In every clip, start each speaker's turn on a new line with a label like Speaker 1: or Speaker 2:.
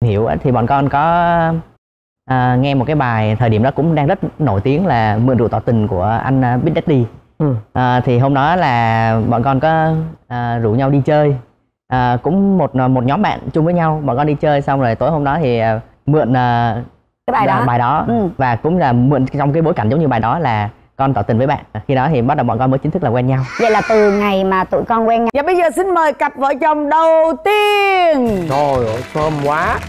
Speaker 1: Hiểu á, thì bọn con có nghe một cái bài thời điểm đó cũng đang rất nổi tiếng là Mượn rượu tỏ tình của anh Big Daddy. Thì hôm đó là bọn con có rủ nhau đi chơi, cũng một nhóm bạn chung với nhau, bọn con đi chơi xong rồi tối hôm đó thì mượn cái bài đó và cũng là mượn trong cái bối cảnh giống như bài đó là con tỏ tình với bạn. Khi đó thì bắt đầu bọn con mới chính thức là quen nhau.
Speaker 2: Vậy là từ ngày mà tụi con quen nhau.
Speaker 3: Và bây giờ xin mời cặp vợ chồng đầu tiên.
Speaker 4: Trời ơi, thơm quá.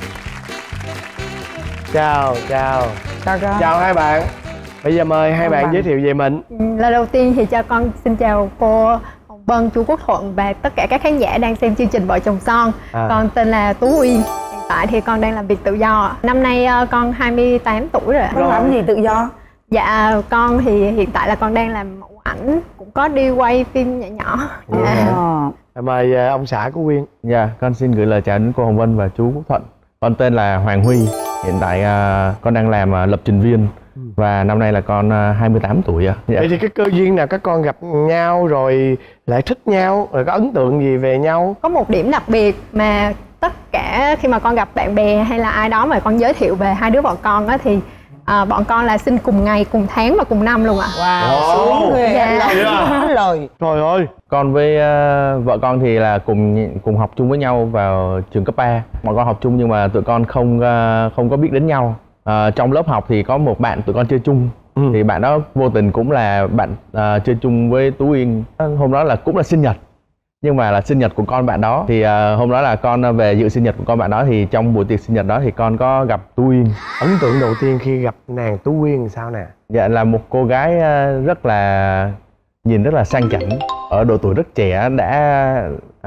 Speaker 4: Chào chào hai bạn. Bây giờ mời hai bạn giới thiệu về mình.
Speaker 5: Lời đầu tiên thì cho con xin chào cô Hồng Vân, chú Quốc Thuận và tất cả các khán giả đang xem chương trình Vợ Chồng Son. Con tên là Tú Uyên. Hiện tại thì con đang làm việc tự do. Năm nay con 28 tuổi rồi.
Speaker 3: Con làm gì tự do?
Speaker 5: Dạ, con thì hiện tại là con đang làm mẫu ảnh, cũng có đi quay phim nhỏ nhỏ.
Speaker 4: Mời ông xã của Uyên.
Speaker 6: Dạ, con xin gửi lời chào đến cô Hồng Vân và chú Quốc Thuận. Con tên là Hoàng Huy. Hiện tại con đang làm lập trình viên và năm nay là con 28 tuổi ạ.
Speaker 4: Vậy thì cái cơ duyên nào các con gặp nhau rồi lại thích nhau, rồi có ấn tượng gì về nhau?
Speaker 5: Có một điểm đặc biệt mà tất cả khi mà con gặp bạn bè hay là ai đó mà con giới thiệu về hai đứa bọn con á thì bọn con là sinh cùng ngày, cùng tháng và cùng năm luôn ạ.
Speaker 3: Wow, xuống ghê.
Speaker 4: Lời. Trời ơi.
Speaker 6: Con với vợ con thì là cùng học chung với nhau vào trường cấp 3. Bọn con học chung nhưng mà tụi con không có biết đến nhau. Trong lớp học thì có một bạn tụi con chơi chung. Thì bạn đó vô tình cũng là bạn chơi chung với Tú Uyên. Hôm đó là cũng là sinh nhật, nhưng mà là sinh nhật của con bạn đó. Thì hôm đó là con về dự sinh nhật của con bạn đó. Thì trong buổi tiệc sinh nhật đó thì con có gặp Tú Uyên.
Speaker 4: Ấn tượng đầu tiên khi gặp nàng Tú Uyên sao nè?
Speaker 6: Dạ, là một cô gái rất là nhìn rất là sang chảnh, ở độ tuổi rất trẻ đã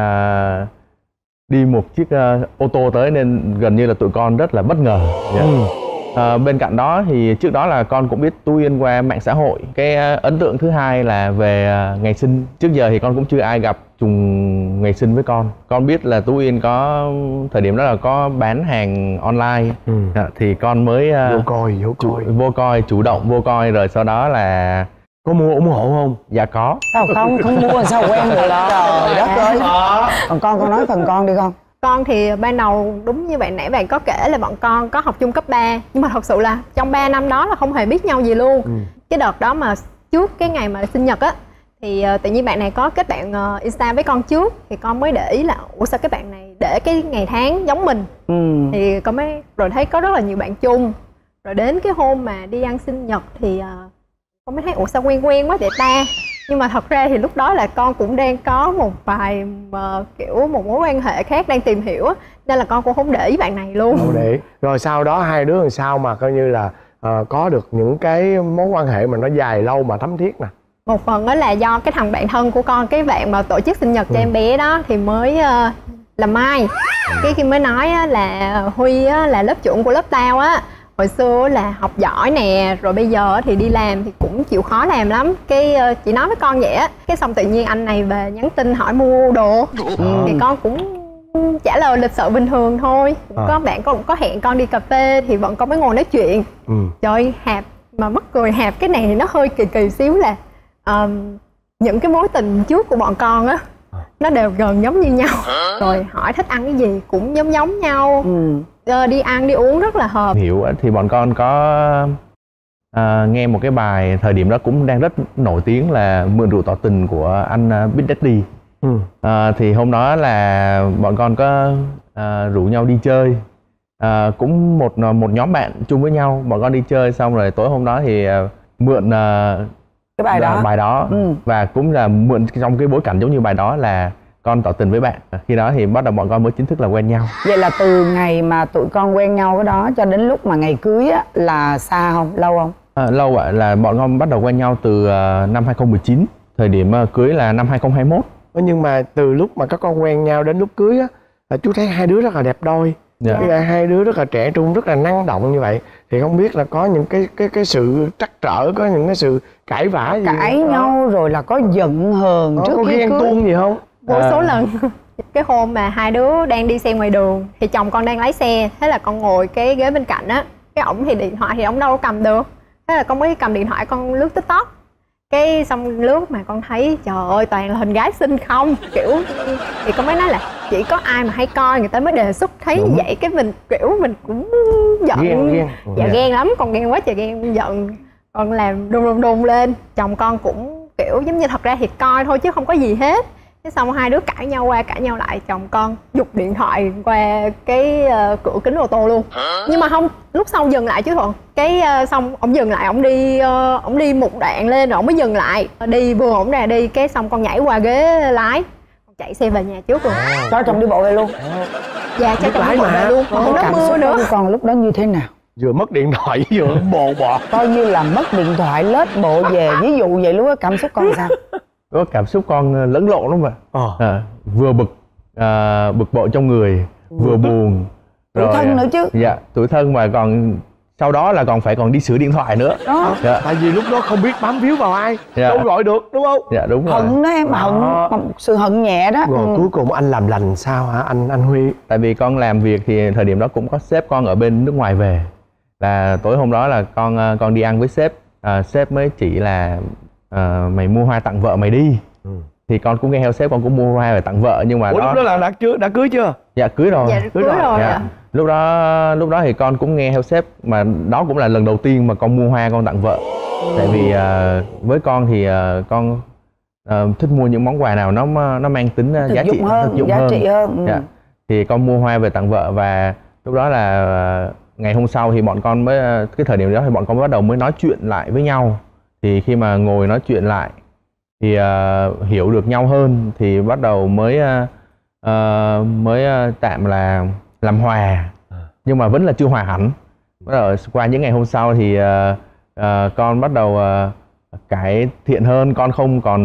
Speaker 6: đi một chiếc ô tô tới nên gần như là tụi con rất là bất ngờ. Bên cạnh đó thì trước đó là con cũng biết Tú Uyên qua mạng xã hội. Cái ấn tượng thứ hai là về ngày sinh. Trước giờ thì con cũng chưa ai gặp trùng ngày sinh với con. Con biết là Tú Uyên có thời điểm đó là có bán hàng online. Thì con mới vô coi, chủ động vô coi rồi sau đó là
Speaker 4: có mua ủng hộ không?
Speaker 6: Dạ có.
Speaker 3: Không mua sao quen được. Trời đất ơi. Còn con nói phần con đi con.
Speaker 5: Con thì ban đầu đúng như bạn nãy bạn có kể là bọn con có học chung cấp 3. Nhưng mà thật sự là trong 3 năm đó là không hề biết nhau gì luôn. Cái đợt đó mà trước cái ngày mà sinh nhật á thì tự nhiên bạn này có kết bạn Insta với con trước. Thì con mới để ý là ủa sao cái bạn này để cái ngày tháng giống mình. Thì con mới rồi thấy có rất là nhiều bạn chung. Rồi đến cái hôm mà đi ăn sinh nhật thì con mới thấy ủa sao quen quá vậy ta. Nhưng mà thật ra thì lúc đó là con cũng đang có một vài kiểu một mối quan hệ khác đang tìm hiểu, nên là con cũng không để ý bạn này luôn.
Speaker 4: Không để. Rồi sau đó hai đứa làm sao mà coi như là có được những cái mối quan hệ mà nó dài lâu mà thấm thiết nè?
Speaker 5: Một phần đó là do cái thằng bạn thân của con, cái bạn mà tổ chức sinh nhật cho em bé đó thì mới là Mai. Cái khi mới nói là Huy là lớp trưởng của lớp tao á, hồi xưa là học giỏi nè, rồi bây giờ thì đi làm thì cũng chịu khó làm lắm. Cái chị nói với con vậy á, cái xong tự nhiên anh này về nhắn tin hỏi mua đồ. Thì con cũng trả lời lịch sự bình thường thôi. Có bạn con cũng có hẹn con đi cà phê thì bọn con mới ngồi nói chuyện. Trời ơi, Hạp mà mắc cười Hạp cái này thì nó hơi kỳ xíu là những cái mối tình trước của bọn con á nó đều gần giống như nhau. Rồi hỏi thích ăn cái gì cũng giống nhau. Đi ăn đi uống rất là hợp.
Speaker 6: Hiểu thì bọn con có nghe một cái bài thời điểm đó cũng đang rất nổi tiếng là Mượn rượu tỏ tình của anh Big Daddy. Thì hôm đó là bọn con có rủ nhau đi chơi, cũng một nhóm bạn chung với nhau. Bọn con đi chơi xong rồi tối hôm đó thì mượn
Speaker 3: cái bài đó
Speaker 6: và cũng là mượn trong cái bối cảnh giống như bài đó là con tỏ tình với bạn. Khi đó thì bắt đầu bọn con mới chính thức là quen nhau.
Speaker 3: Vậy là từ ngày mà tụi con quen nhau cái đó cho đến lúc mà ngày cưới á là xa không? Lâu không?
Speaker 6: Lâu ạ, là bọn con bắt đầu quen nhau từ năm 2019. Thời điểm cưới là năm 2021.
Speaker 4: Nhưng mà từ lúc mà các con quen nhau đến lúc cưới á là chú thấy hai đứa rất là đẹp đôi. Hai đứa rất là trẻ trung, rất là năng động như vậy. Thì không biết là có những cái sự trắc trở, có những cái sự cãi vã gì
Speaker 3: cãi nhau rồi là có giận hờn trước
Speaker 4: có
Speaker 3: khi
Speaker 4: ghen tuông gì không?
Speaker 5: Vô số lần. Cái hôm mà hai đứa đang đi xe ngoài đường thì chồng con đang lái xe, thế là con ngồi cái ghế bên cạnh á, cái ổng thì điện thoại thì ổng đâu có cầm được, thế là con mới cầm điện thoại con lướt TikTok. Cái xong lướt mà con thấy trời ơi toàn là hình gái xinh không, kiểu thì con mới nói là chỉ có ai mà hay coi người ta mới đề xuất thấy như vậy, cái mình kiểu mình cũng giận.
Speaker 4: Ghen.
Speaker 5: Dạ ghen lắm, con ghen quá trời ghen, giận con làm đùng lên. Chồng con cũng kiểu giống như thật ra thì coi thôi chứ không có gì hết. Thế xong hai đứa cãi nhau qua cãi nhau lại, chồng con giục điện thoại qua cái cửa kính ô tô luôn. Nhưng mà không, lúc sau dừng lại chứ Thuận. Cái xong ổng dừng lại, ổng đi một đoạn lên rồi ổng mới dừng lại. Đi vừa ổng ra đi, cái xong con nhảy qua ghế lái, con chạy xe về nhà trước rồi.
Speaker 3: Cho chồng đi bộ về luôn.
Speaker 5: Dạ cho chồng đi bộ về luôn, mà không có mưa nữa.
Speaker 3: Còn lúc đó như thế nào?
Speaker 4: Vừa mất điện thoại vừa bồ bọ.
Speaker 3: Coi như là mất điện thoại lết bộ về, ví dụ vậy lúc đó cảm xúc con sao?
Speaker 6: Có cảm xúc con lẫn lộn lắm mà. Vừa bực bội trong người, vừa buồn,
Speaker 3: Tủi thân nữa chứ.
Speaker 6: Dạ, tủi thân mà còn sau đó là còn đi sửa điện thoại nữa.
Speaker 3: Đó.
Speaker 6: Dạ.
Speaker 4: Tại vì lúc đó không biết bám víu vào ai,
Speaker 6: Dạ.
Speaker 4: đâu gọi được, đúng không?
Speaker 6: Dạ đúng rồi.
Speaker 3: Hận đó em, hận, sự hận nhẹ đó.
Speaker 4: Rồi cuối cùng anh làm lành sao hả anh Huy?
Speaker 6: Tại vì con làm việc thì thời điểm đó cũng có sếp con ở bên nước ngoài về. Là tối hôm đó là con đi ăn với sếp, sếp mới chỉ là mày mua hoa tặng vợ mày đi. Thì con cũng nghe theo sếp, con cũng mua hoa về tặng vợ, nhưng mà
Speaker 4: Ủa, lúc đó là đã cưới chưa?
Speaker 6: Dạ cưới rồi.
Speaker 5: Dạ cưới rồi.
Speaker 6: Dạ. Lúc đó thì con cũng nghe theo sếp, mà đó cũng là lần đầu tiên mà con mua hoa con tặng vợ. Tại vì với con thì con thích mua những món quà nào nó mang tính giá trị hơn.
Speaker 3: Giá trị hơn.
Speaker 6: Dạ. Thì con mua hoa về tặng vợ, và lúc đó là ngày hôm sau thì bọn con mới, cái thời điểm đó thì bọn con bắt đầu mới nói chuyện lại với nhau. Thì khi mà ngồi nói chuyện lại thì hiểu được nhau hơn thì bắt đầu mới tạm là làm hòa, nhưng mà vẫn là chưa hòa hẳn. Bắt đầu qua những ngày hôm sau thì con bắt đầu cải thiện hơn, con không còn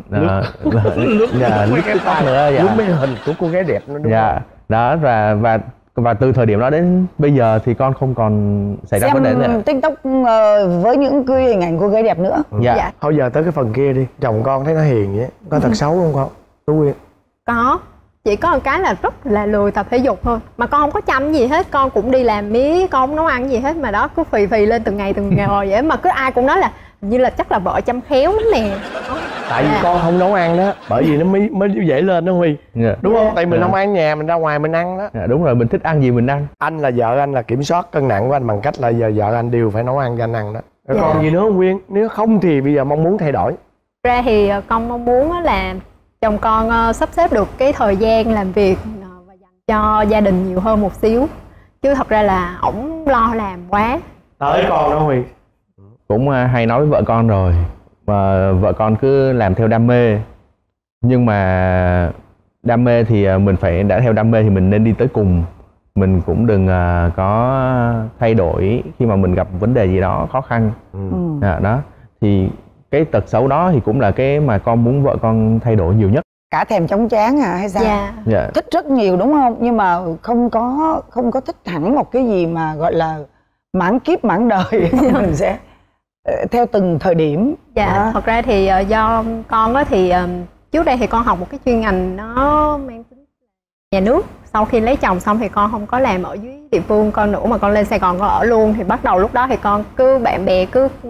Speaker 6: lướt TikTok nữa.
Speaker 4: Lúc mấy hình của cô gái đẹp nữa đúng không?
Speaker 6: Đó, và từ thời điểm đó đến bây giờ thì con không còn xảy ra vấn đề nữa.
Speaker 3: TikTok với những cái hình ảnh cô gái đẹp nữa.
Speaker 6: Dạ.
Speaker 4: Thôi giờ tới cái phần kia đi. Chồng con thấy nó hiền vậy, có thật xấu không con? Tú Quyên.
Speaker 5: Có, chỉ có một cái là rất là lười tập thể dục thôi. Mà con không có chăm gì hết, con cũng đi làm mía, con không nấu ăn gì hết. Mà đó cứ phì lên từng ngày vậy. Mà cứ ai cũng nói là như là chắc là vợ chăm khéo lắm nè.
Speaker 4: Tại vì con không nấu ăn đó, bởi vì nó mới dễ lên đó Huy. Đúng không? Tại mình không ăn nhà, mình ra ngoài mình ăn đó.
Speaker 6: Đúng rồi, mình thích ăn gì mình ăn.
Speaker 4: Anh là vợ anh là kiểm soát cân nặng của anh bằng cách là giờ vợ anh đều phải nấu ăn cho anh ăn đó. Rồi còn gì nữa không Quyên? Nếu không thì bây giờ mong muốn thay đổi.
Speaker 5: Ra thì con mong muốn là chồng con sắp xếp được cái thời gian làm việc và dành cho gia đình nhiều hơn một xíu. Chứ thật ra là ổng lo làm quá.
Speaker 4: Tới con đó Huy.
Speaker 6: Cũng hay nói với vợ con rồi, mà vợ con cứ làm theo đam mê. Nhưng mà đam mê thì mình phải, đã theo đam mê thì mình nên đi tới cùng. Mình cũng đừng có thay đổi khi mà mình gặp vấn đề gì đó khó khăn. Đó thì cái tật xấu đó thì cũng là cái mà con muốn vợ con thay đổi nhiều nhất.
Speaker 3: Cả thèm chóng chán hay sao?
Speaker 5: Dạ.
Speaker 3: Thích rất nhiều đúng không? Nhưng mà không có thích hẳn một cái gì mà gọi là mãn kiếp mãn đời. Mình sẽ theo từng thời điểm.
Speaker 5: Dạ, thật ra thì do con á thì trước đây thì con học một cái chuyên ngành nó mang tính nhà nước. Sau khi lấy chồng xong thì con không có làm ở dưới địa phương con nữa, mà con lên Sài Gòn con ở luôn. Thì bắt đầu lúc đó thì con cứ bạn bè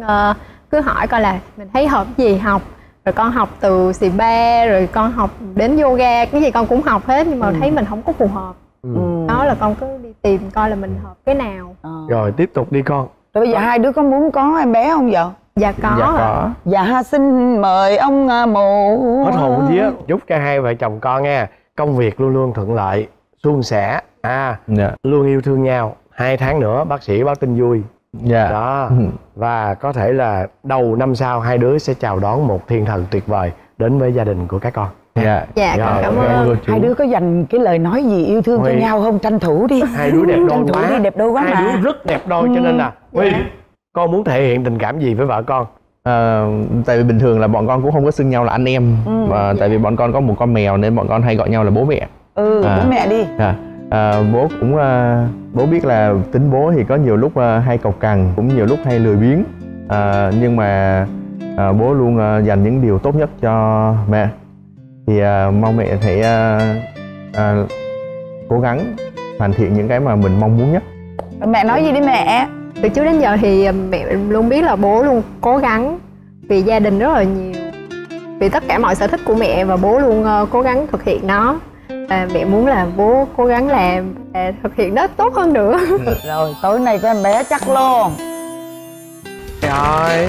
Speaker 5: cứ hỏi coi là mình thấy hợp gì học. Rồi con học từ Zumba, rồi con học đến yoga, cái gì con cũng học hết, nhưng mà thấy mình không có phù hợp. Đó là con cứ đi tìm coi là mình hợp cái nào.
Speaker 4: Rồi tiếp tục đi con.
Speaker 3: Rồi bây giờ hai đứa có muốn có em bé không vợ?
Speaker 5: Dạ có.
Speaker 6: Dạ có.
Speaker 3: Dạ xin mời ông mụ.
Speaker 4: Hết hồn vía. Chúc cho hai vợ chồng con nha, công việc luôn luôn thuận lợi, suôn sẻ, luôn yêu thương nhau. 2 tháng nữa bác sĩ báo tin vui. Đó. Và có thể là đầu năm sau hai đứa sẽ chào đón một thiên thần tuyệt vời đến với gia đình của các con.
Speaker 5: Dạ, con cảm ơn.
Speaker 3: Hai đứa có dành cái lời nói gì yêu thương cho nhau không? Tranh thủ đi.
Speaker 4: Hai đứa đẹp đôi quá.
Speaker 3: Đi, đẹp đôi quá.
Speaker 4: Hai đứa rất đẹp đôi cho nên là Huy, con muốn thể hiện tình cảm gì với vợ con?
Speaker 6: Tại vì bình thường là bọn con cũng không có xưng nhau là anh em. Và tại vì bọn con có một con mèo nên bọn con hay gọi nhau là bố mẹ.
Speaker 3: Bố mẹ đi.
Speaker 6: Bố cũng bố biết là tính bố thì có nhiều lúc hay cộc cằn, cũng nhiều lúc hay lười biếng, nhưng mà bố luôn dành những điều tốt nhất cho mẹ. Thì mong mẹ hãy cố gắng hoàn thiện những cái mà mình mong muốn nhất.
Speaker 3: Mẹ nói gì đi mẹ?
Speaker 5: Từ trước đến giờ thì mẹ luôn biết là bố luôn cố gắng vì gia đình rất là nhiều, vì tất cả mọi sở thích của mẹ, và bố luôn cố gắng thực hiện nó. Và mẹ muốn là bố cố gắng làm và thực hiện nó tốt hơn nữa.
Speaker 3: Rồi tối nay có em bé chắc luôn.
Speaker 4: Rồi.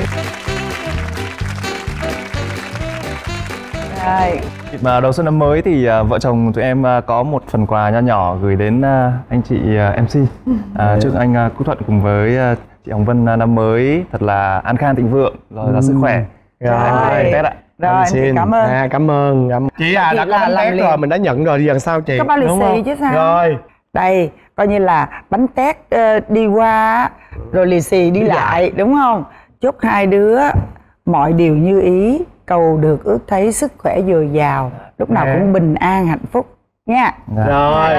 Speaker 3: Rồi.
Speaker 7: Mà đầu xuân năm mới thì vợ chồng tụi em có một phần quà nho nhỏ gửi đến anh chị MC. Chúc anh Quốc Thuận cùng với chị Hồng Vân năm mới thật là an khang thịnh vượng, rồi là sức khỏe.
Speaker 3: Rồi.
Speaker 7: Tết ạ.
Speaker 3: Rồi em xin cảm ơn.
Speaker 4: Cảm ơn. Chị đã có bánh tét rồi, mình đã nhận rồi, giờ sao chị?
Speaker 3: Có bao lì xì chứ sao?
Speaker 4: Rồi.
Speaker 3: Đây, coi như là bánh tét đi qua rồi lì xì đi lại, đúng không? Chúc hai đứa mọi điều như ý, cầu được ước thấy sức khỏe dồi dào, lúc nào cũng bình an hạnh phúc nha.
Speaker 4: Rồi,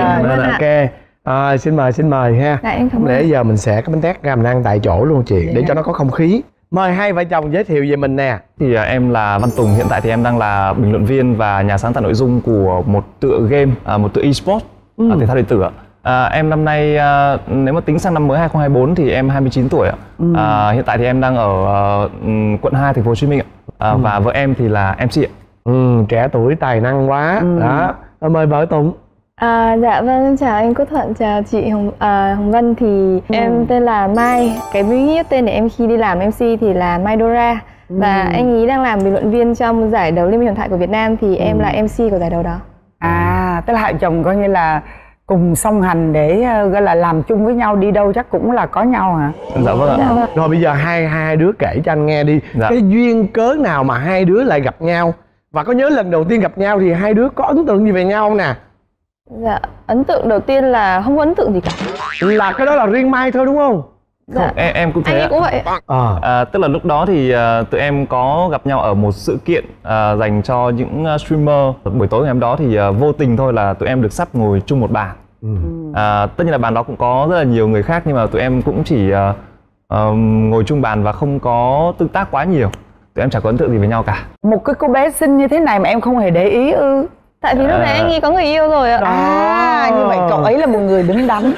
Speaker 4: ok. Xin mời ha. Không lẽ giờ mình sẽ có bánh tét ra mình ăn tại chỗ luôn chị, để cho nó có không khí. Mời hai vợ chồng giới thiệu về mình nè.
Speaker 7: Thì em là Văn Tùng, hiện tại thì em đang là bình luận viên và nhà sáng tạo nội dung của một tựa game, một tựa eSports, thể thao điện tử ạ. Em năm nay nếu mà tính sang năm mới 2024 thì em 29 tuổi ạ. Hiện tại thì em đang ở quận 2 thành phố Hồ Chí Minh ạ. Và vợ em thì là MC ạ.
Speaker 4: Trẻ tuổi tài năng quá. Đó. Mời vợ Tùng.
Speaker 8: Dạ vâng, chào anh Quốc Thuận, chào chị Hồng Vân. Thì em tên là Mai. Cái nghĩa tên để em khi đi làm MC thì là Mai Dora. Và anh ý đang làm bình luận viên trong giải đấu Liên minh huyền thoại của Việt Nam. Thì em là MC của giải đấu đó.
Speaker 3: Tức là hai chồng coi như là cùng song hành để gọi là làm chung với nhau, đi đâu chắc cũng là có nhau hả?
Speaker 7: Dạ vâng ạ.
Speaker 4: Rồi bây giờ hai đứa kể cho anh nghe đi.
Speaker 7: Dạ.
Speaker 4: Cái duyên cớ nào mà hai đứa lại gặp nhau? Và có nhớ lần đầu tiên gặp nhau thì hai đứa có ấn tượng gì về nhau không nè?
Speaker 8: Dạ, ấn tượng đầu tiên là không có ấn tượng gì cả.
Speaker 4: Là cái đó là riêng Mai thôi đúng không?
Speaker 8: Dạ.
Speaker 7: Em cũng thế.
Speaker 8: Anh ấy cũng vậy.
Speaker 7: Tức là lúc đó thì tụi em có gặp nhau ở một sự kiện dành cho những streamer. Buổi tối ngày hôm đó thì vô tình thôi là tụi em được sắp ngồi chung một bàn. Tất nhiên là bàn đó cũng có rất là nhiều người khác, nhưng mà tụi em cũng chỉ ngồi chung bàn và không có tương tác quá nhiều. Tụi em chẳng có ấn tượng gì với nhau cả.
Speaker 3: Một cái cô bé xinh như thế này mà em không hề để ý ư?
Speaker 8: Tại vì lúc đấy anh ấy có người yêu rồi ạ.
Speaker 3: Như vậy cậu ấy là một người đứng đắn.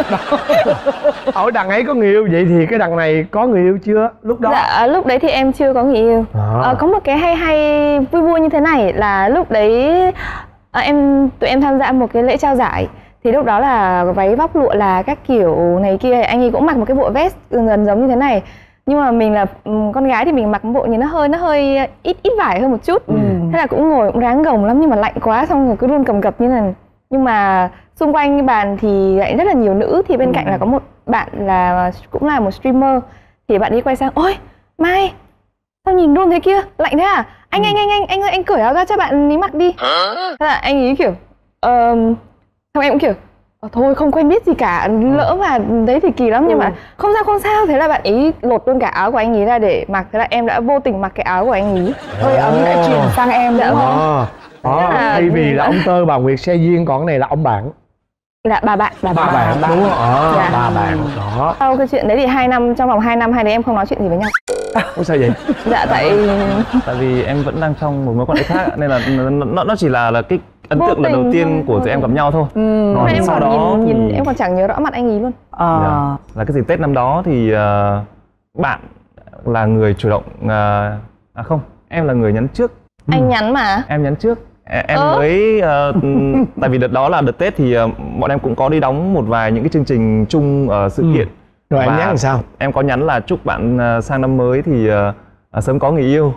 Speaker 4: Ở đằng ấy có người yêu, vậy thì cái đằng này có người yêu chưa lúc đó?
Speaker 8: Dạ, lúc đấy thì em chưa có người yêu. Có một cái hay vui vui như thế này là lúc đấy tụi em tham gia một cái lễ trao giải. Thì lúc đó là váy vóc lụa là các kiểu này kia, anh ấy cũng mặc một cái bộ vest gần giống như thế này. Nhưng mà mình là con gái thì mình mặc bộ nhìn nó hơi ít vải hơn một chút. Thế là cũng ngồi cũng ráng gồng lắm, nhưng mà lạnh quá, xong rồi cứ run cầm cập như này. Nhưng mà xung quanh cái bàn thì lại rất là nhiều nữ. Thì bên cạnh là có một bạn là cũng là một streamer. Thì bạn ấy quay sang: ôi Mai, sao nhìn run thế kia, lạnh thế à? Anh ơi, anh cởi áo ra cho bạn ấy mặc đi. Thế là anh ấy kiểu xong em cũng kiểu thôi không quen biết gì cả, lỡ mà đấy thì kỳ lắm. Nhưng mà không sao. Thế là bạn ấy lột luôn cả áo của anh ấy ra để mặc. Thế là em đã vô tình mặc cái áo của anh ấy.
Speaker 3: Hơi ấm đã chuyển sang em đúng không?
Speaker 4: Thay vì là ông Tơ bà Nguyệt xe duyên, còn cái này là ông bạn.
Speaker 8: Là bà bạn
Speaker 4: đúng không?
Speaker 8: Dạ.
Speaker 4: Bà bạn đó.
Speaker 8: Sau cái chuyện đấy thì trong vòng 2 năm hai đứa em không nói chuyện gì với nhau.
Speaker 7: Ủa sao vậy?
Speaker 8: Dạ tại
Speaker 7: vì em vẫn đang trong một mối quan hệ khác, nên là nó chỉ là cái ấn tượng lần đầu tiên của tụi em gặp nhau thôi.
Speaker 8: Còn em
Speaker 7: sau đó
Speaker 8: nhìn em còn chẳng nhớ rõ mặt anh ấy luôn.
Speaker 7: Là cái dịp Tết năm đó thì bạn là người chủ động, không, em là người nhắn trước.
Speaker 8: Anh nhắn mà.
Speaker 7: Em nhắn trước. Em mới tại vì đợt đó là đợt Tết thì bọn em cũng có đi đóng một vài những cái chương trình chung ở sự kiện.
Speaker 4: Rồi em nhắn làm sao?
Speaker 7: Em có nhắn là chúc bạn sang năm mới thì sớm có người yêu.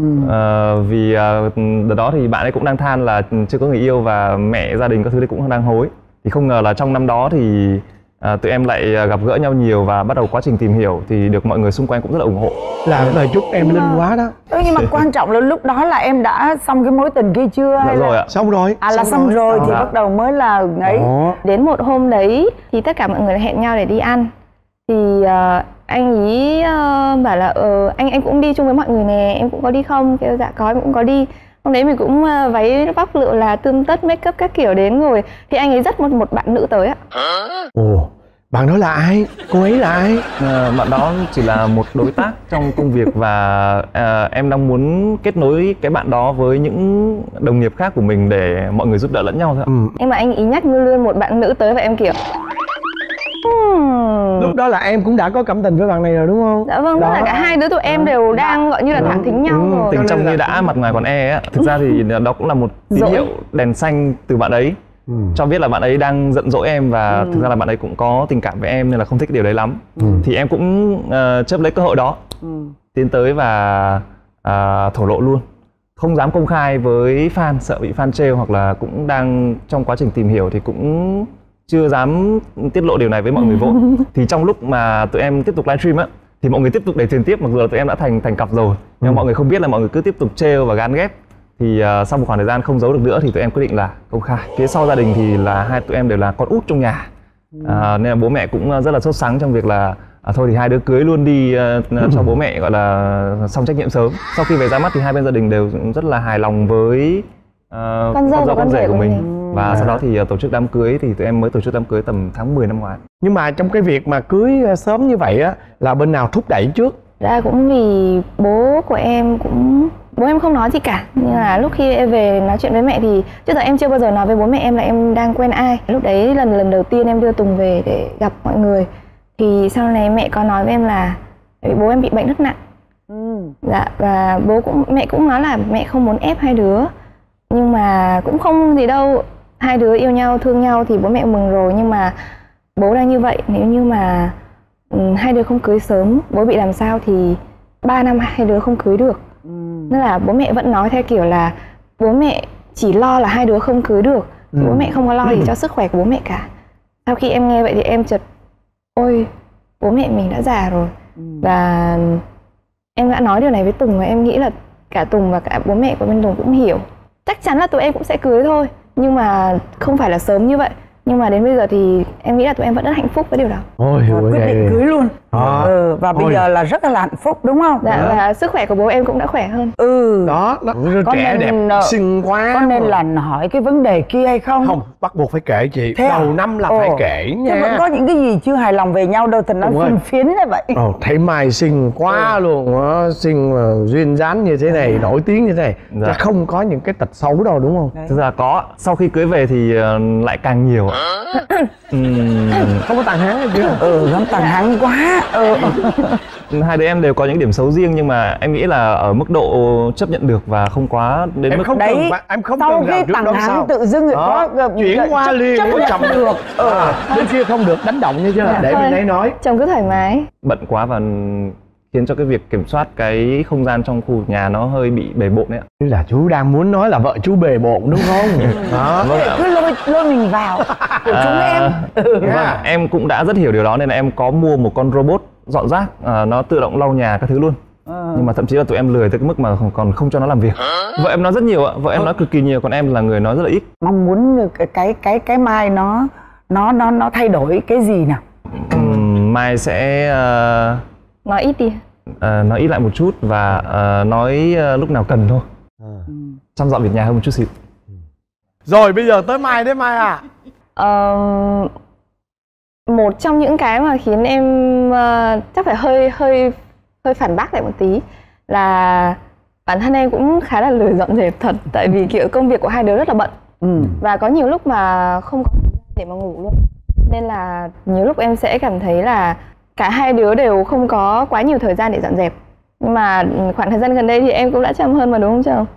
Speaker 7: Vì đợt đó thì bạn ấy cũng đang than là chưa có người yêu và mẹ gia đình các thứ đấy cũng đang hối. Thì không ngờ là trong năm đó thì tụi em lại gặp gỡ nhau nhiều và bắt đầu quá trình tìm hiểu thì được mọi người xung quanh cũng rất là ủng hộ.
Speaker 4: Là lời chúc em linh quá đó.
Speaker 3: Nhưng mà quan trọng là lúc đó là em đã xong cái mối tình kia chưa?
Speaker 7: Dạ rồi ạ.
Speaker 4: Xong rồi.
Speaker 3: Là xong rồi thì bắt đầu mới là ấy.
Speaker 8: Đến một hôm đấy thì tất cả mọi người hẹn nhau để đi ăn. Thì anh ý bảo là anh cũng đi chung với mọi người nè, em cũng có đi không? Kêu dạ có, em cũng có đi. Hôm đấy mình cũng váy vóc lựa là tươm tất make up các kiểu đến rồi. Thì anh ấy dắt một bạn nữ tới ạ.
Speaker 4: Bạn đó là ai? Cô ấy là ai?
Speaker 7: Bạn đó chỉ là một đối tác trong công việc và em đang muốn kết nối cái bạn đó với những đồng nghiệp khác của mình để mọi người giúp đỡ lẫn nhau thôi ạ.
Speaker 8: Nhưng mà anh ý nhắc luôn một bạn nữ tới và em kiểu
Speaker 4: lúc đó là em cũng đã có cảm tình với bạn này rồi đúng không?
Speaker 8: Dạ vâng, tức là cả hai đứa tụi em đều đang gọi như là thẳng thính nhau rồi.
Speaker 7: Tình trong như đã mặt ngoài còn e á. Thực ra thì đó cũng là một tín hiệu đèn xanh từ bạn ấy. cho biết là bạn ấy đang giận dỗi em và thực ra là bạn ấy cũng có tình cảm với em nên là không thích cái điều đấy lắm. Thì em cũng chớp lấy cơ hội đó, tiến tới và thổ lộ luôn. Không dám công khai với fan, sợ bị fan trêu, hoặc là cũng đang trong quá trình tìm hiểu thì cũng chưa dám tiết lộ điều này với mọi người vội. Thì trong lúc mà tụi em tiếp tục livestream á thì mọi người tiếp tục đẩy thuyền tiếp, mặc dù là tụi em đã thành cặp rồi, nhưng mọi người không biết là mọi người cứ tiếp tục trêu và gán ghép. Thì sau một khoảng thời gian không giấu được nữa thì tụi em quyết định là công khai. Phía sau gia đình thì là hai tụi em đều là con út trong nhà, nên là bố mẹ cũng rất là sốt sắng trong việc là thôi thì hai đứa cưới luôn đi cho bố mẹ gọi là xong trách nhiệm sớm. Sau khi về ra mắt thì hai bên gia đình đều rất là hài lòng với con dâu và con rể của mình. Và sau đó thì tổ chức đám cưới, thì tụi em mới tổ chức đám cưới tầm tháng 10 năm ngoái.
Speaker 4: Nhưng mà trong cái việc mà cưới sớm như vậy á là bên nào thúc đẩy trước?
Speaker 8: Ra cũng vì bố em không nói gì cả, nhưng mà lúc khi em về nói chuyện với mẹ thì trước giờ em chưa bao giờ nói với bố mẹ em là em đang quen ai. Lúc đấy lần đầu tiên em đưa Tùng về để gặp mọi người thì sau này mẹ có nói với em là bố em bị bệnh rất nặng. Dạ, và mẹ cũng nói là mẹ không muốn ép hai đứa, nhưng mà cũng không gì đâu, hai đứa yêu nhau thương nhau thì bố mẹ mừng rồi. Nhưng mà bố đang như vậy, nếu như mà hai đứa không cưới sớm, bố bị làm sao thì 3 năm hai đứa không cưới được. Nên là bố mẹ vẫn nói theo kiểu là bố mẹ chỉ lo là hai đứa không cưới được, bố mẹ không có lo gì cho sức khỏe của bố mẹ cả. Sau khi em nghe vậy thì em chợt ôi, bố mẹ mình đã già rồi. Và em đã nói điều này với Tùng và em nghĩ là cả Tùng và cả bố mẹ của bên Tùng cũng hiểu. Chắc chắn là tụi em cũng sẽ cưới thôi, nhưng mà không phải là sớm như vậy. Nhưng mà đến bây giờ thì em nghĩ là tụi em vẫn rất hạnh phúc với điều đó.
Speaker 4: Ôi,
Speaker 3: quyết định cưới luôn. Và bây giờ là rất là hạnh phúc đúng không?
Speaker 8: Dạ, và sức khỏe của bố em cũng đã khỏe hơn.
Speaker 4: Đó, trẻ đẹp xinh quá.
Speaker 3: Có nên là hỏi cái vấn đề kia hay không?
Speaker 4: Không, bắt buộc phải kể chị.
Speaker 3: Thế
Speaker 4: Đầu năm là phải kể nha.
Speaker 3: Chứ vẫn có những cái gì chưa hài lòng về nhau đâu, thì nó phiên phiến như vậy.
Speaker 4: Thấy Mai xinh quá luôn á, xinh mà duyên dáng như thế này, nổi tiếng như thế này. Chắc không có những cái tật xấu đâu đúng không?
Speaker 7: Thực ra có, sau khi cưới về thì lại càng nhiều ạ.
Speaker 4: Không có tàn hán hay chứ?
Speaker 3: Nó tàn hán quá.
Speaker 7: Hai đứa em đều có những điểm xấu riêng, nhưng mà em nghĩ là ở mức độ chấp nhận được và không quá đến mức
Speaker 3: đấy. Em không sau khi tàn hán tự dưng người có
Speaker 4: chuyển qua liền với chồng được. Bên kia không được đánh động như chưa? Để bên đấy nói.
Speaker 8: Chồng cứ thoải mái.
Speaker 7: Bận quá và khiến cho cái việc kiểm soát cái không gian trong khu nhà nó hơi bị bề bộn đấy ạ.
Speaker 4: Tức là chú đang muốn nói là vợ chú bề bộn đúng không? Đó.
Speaker 3: Cứ lôi mình vào của chúng em.
Speaker 7: Vâng, em cũng đã rất hiểu điều đó nên là em có mua một con robot dọn rác, nó tự động lau nhà các thứ luôn. Nhưng mà thậm chí là tụi em lười tới cái mức mà còn không cho nó làm việc. Vợ em nói rất nhiều ạ, vợ em nói cực kỳ nhiều, còn em là người nói rất là ít.
Speaker 3: Mong muốn cái Mai nó thay đổi cái gì nào?
Speaker 7: Mai sẽ
Speaker 8: nói ít đi.
Speaker 7: Nói ít lại một chút và nói lúc nào cần thôi. Chăm dọn việc nhà hơn một chút xíu.
Speaker 4: Rồi bây giờ tới Mai đấy Mai à.
Speaker 8: Một trong những cái mà khiến em chắc phải hơi phản bác lại một tí là bản thân em cũng khá là lười dọn dẹp thật, tại vì kiểu công việc của hai đứa rất là bận. Và có nhiều lúc mà không có thời gian để mà ngủ luôn, nên là nhiều lúc em sẽ cảm thấy là cả hai đứa đều không có quá nhiều thời gian để dọn dẹp. Nhưng mà khoảng thời gian gần đây thì em cũng đã chăm hơn mà, đúng không chồng?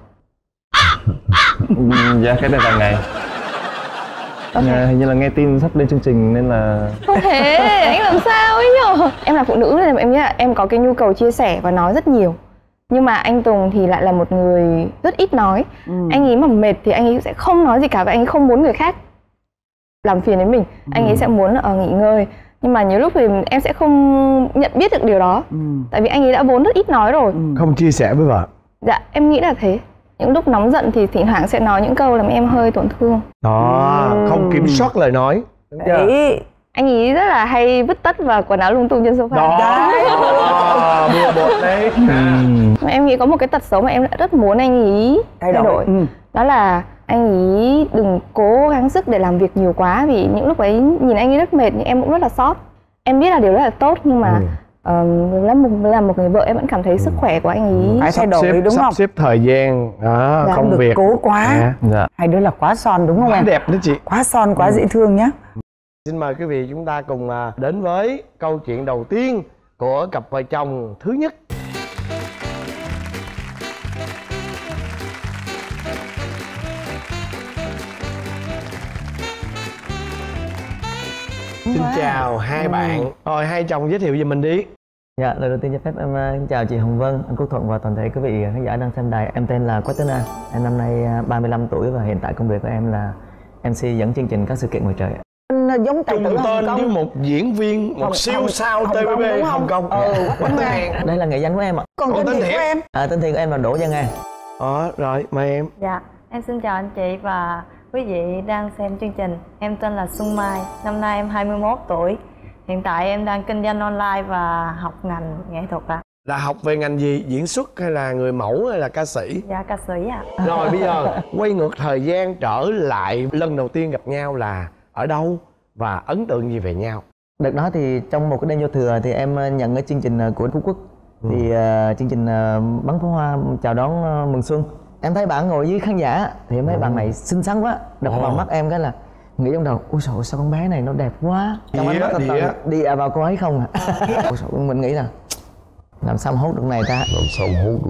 Speaker 7: Dạ, cái này vài ngày. Hình như là nghe tin sắp lên chương trình nên là...
Speaker 8: Không thế, anh làm sao ấy nhở? Em là phụ nữ nên em nghĩ là em có cái nhu cầu chia sẻ và nói rất nhiều. Nhưng mà anh Tùng thì lại là một người rất ít nói. Anh ấy mà mệt thì anh ấy sẽ không nói gì cả, và anh ấy không muốn người khác làm phiền đến mình. Anh ấy sẽ muốn nghỉ ngơi. Nhưng mà nhiều lúc thì em sẽ không nhận biết được điều đó. Tại vì anh ấy đã vốn rất ít nói rồi.
Speaker 4: Không chia sẻ với vợ.
Speaker 8: Dạ, em nghĩ là thế. Những lúc nóng giận thì thỉnh thoảng sẽ nói những câu làm em hơi tổn thương.
Speaker 4: Đó, không kiểm soát lời nói.
Speaker 3: Đấy.
Speaker 8: Anh ấy rất là hay vứt tất và quần áo lung tung trên sofa.
Speaker 4: Đó, bừa bột đấy.
Speaker 8: Mà em nghĩ có một cái tật xấu mà em đã rất muốn anh ấy thay đổi. Đó là anh ấy đừng cố gắng sức để làm việc nhiều quá, vì những lúc ấy nhìn anh ấy rất mệt nhưng em cũng rất là xót. Em biết là điều rất là tốt, nhưng mà là một người vợ em vẫn cảm thấy sức khỏe của anh ấy
Speaker 3: phải thay đổi, đúng không?
Speaker 4: Sắp xếp thời gian, công
Speaker 3: được
Speaker 4: việc.
Speaker 3: Cố quá. Hai đứa là quá son đúng không em?
Speaker 4: Quá đẹp đó chị.
Speaker 3: Quá son, quá dễ thương nhá.
Speaker 4: Xin mời quý vị chúng ta cùng đến với câu chuyện đầu tiên của cặp vợ chồng thứ nhất. Xin
Speaker 3: quá.
Speaker 4: chào hai bạn. Rồi hai chồng giới thiệu về mình đi.
Speaker 1: Dạ, lời đầu tiên cho phép em chào chị Hồng Vân, anh Quốc Thuận và toàn thể quý vị khán giả đang xem đài. Em tên là Quách Tuấn An, em năm nay 35 tuổi và hiện tại công việc của em là MC dẫn chương trình các sự kiện ngoài trời.
Speaker 3: Anh giống tài tử
Speaker 4: Trùng
Speaker 3: Hồng
Speaker 4: tên
Speaker 3: Kông.
Speaker 4: với một diễn viên, một siêu sao TVB Hồng Kông.
Speaker 3: Quách Tuấn An.
Speaker 1: Đây là nghệ danh của em ạ.
Speaker 3: Còn
Speaker 4: Còn
Speaker 3: tên
Speaker 4: tên
Speaker 3: thiệt
Speaker 4: thiệt?
Speaker 3: của em?
Speaker 1: Tên thiệt của em là Đỗ Văn An.
Speaker 4: Rồi mời em.
Speaker 8: Dạ, em xin chào anh chị và quý vị đang xem chương trình. Em tên là Xuân Mai, năm nay em 21 tuổi. Hiện tại em đang kinh doanh online và học ngành nghệ thuật ạ.
Speaker 4: Là học về ngành gì? Diễn xuất hay là người mẫu hay là ca sĩ?
Speaker 8: Dạ, ca sĩ ạ.
Speaker 4: Rồi bây giờ quay ngược thời gian trở lại, lần đầu tiên gặp nhau là ở đâu và ấn tượng gì về nhau?
Speaker 1: Đợt đó thì trong một cái đêm giao thừa thì em nhận cái chương trình của Phú Quốc. Thì chương trình bắn pháo hoa chào đón mừng xuân. Em thấy bạn ngồi dưới khán giả thì em thấy bạn này xinh xắn quá, đập vào mắt em cái là nghĩ trong đầu ôi trời sao con bé này nó đẹp quá, trong ánh mắt đi vào cô ấy không à. Ôi trời, mình nghĩ là làm sao mà hút được này ta,
Speaker 4: Làm sao mà hút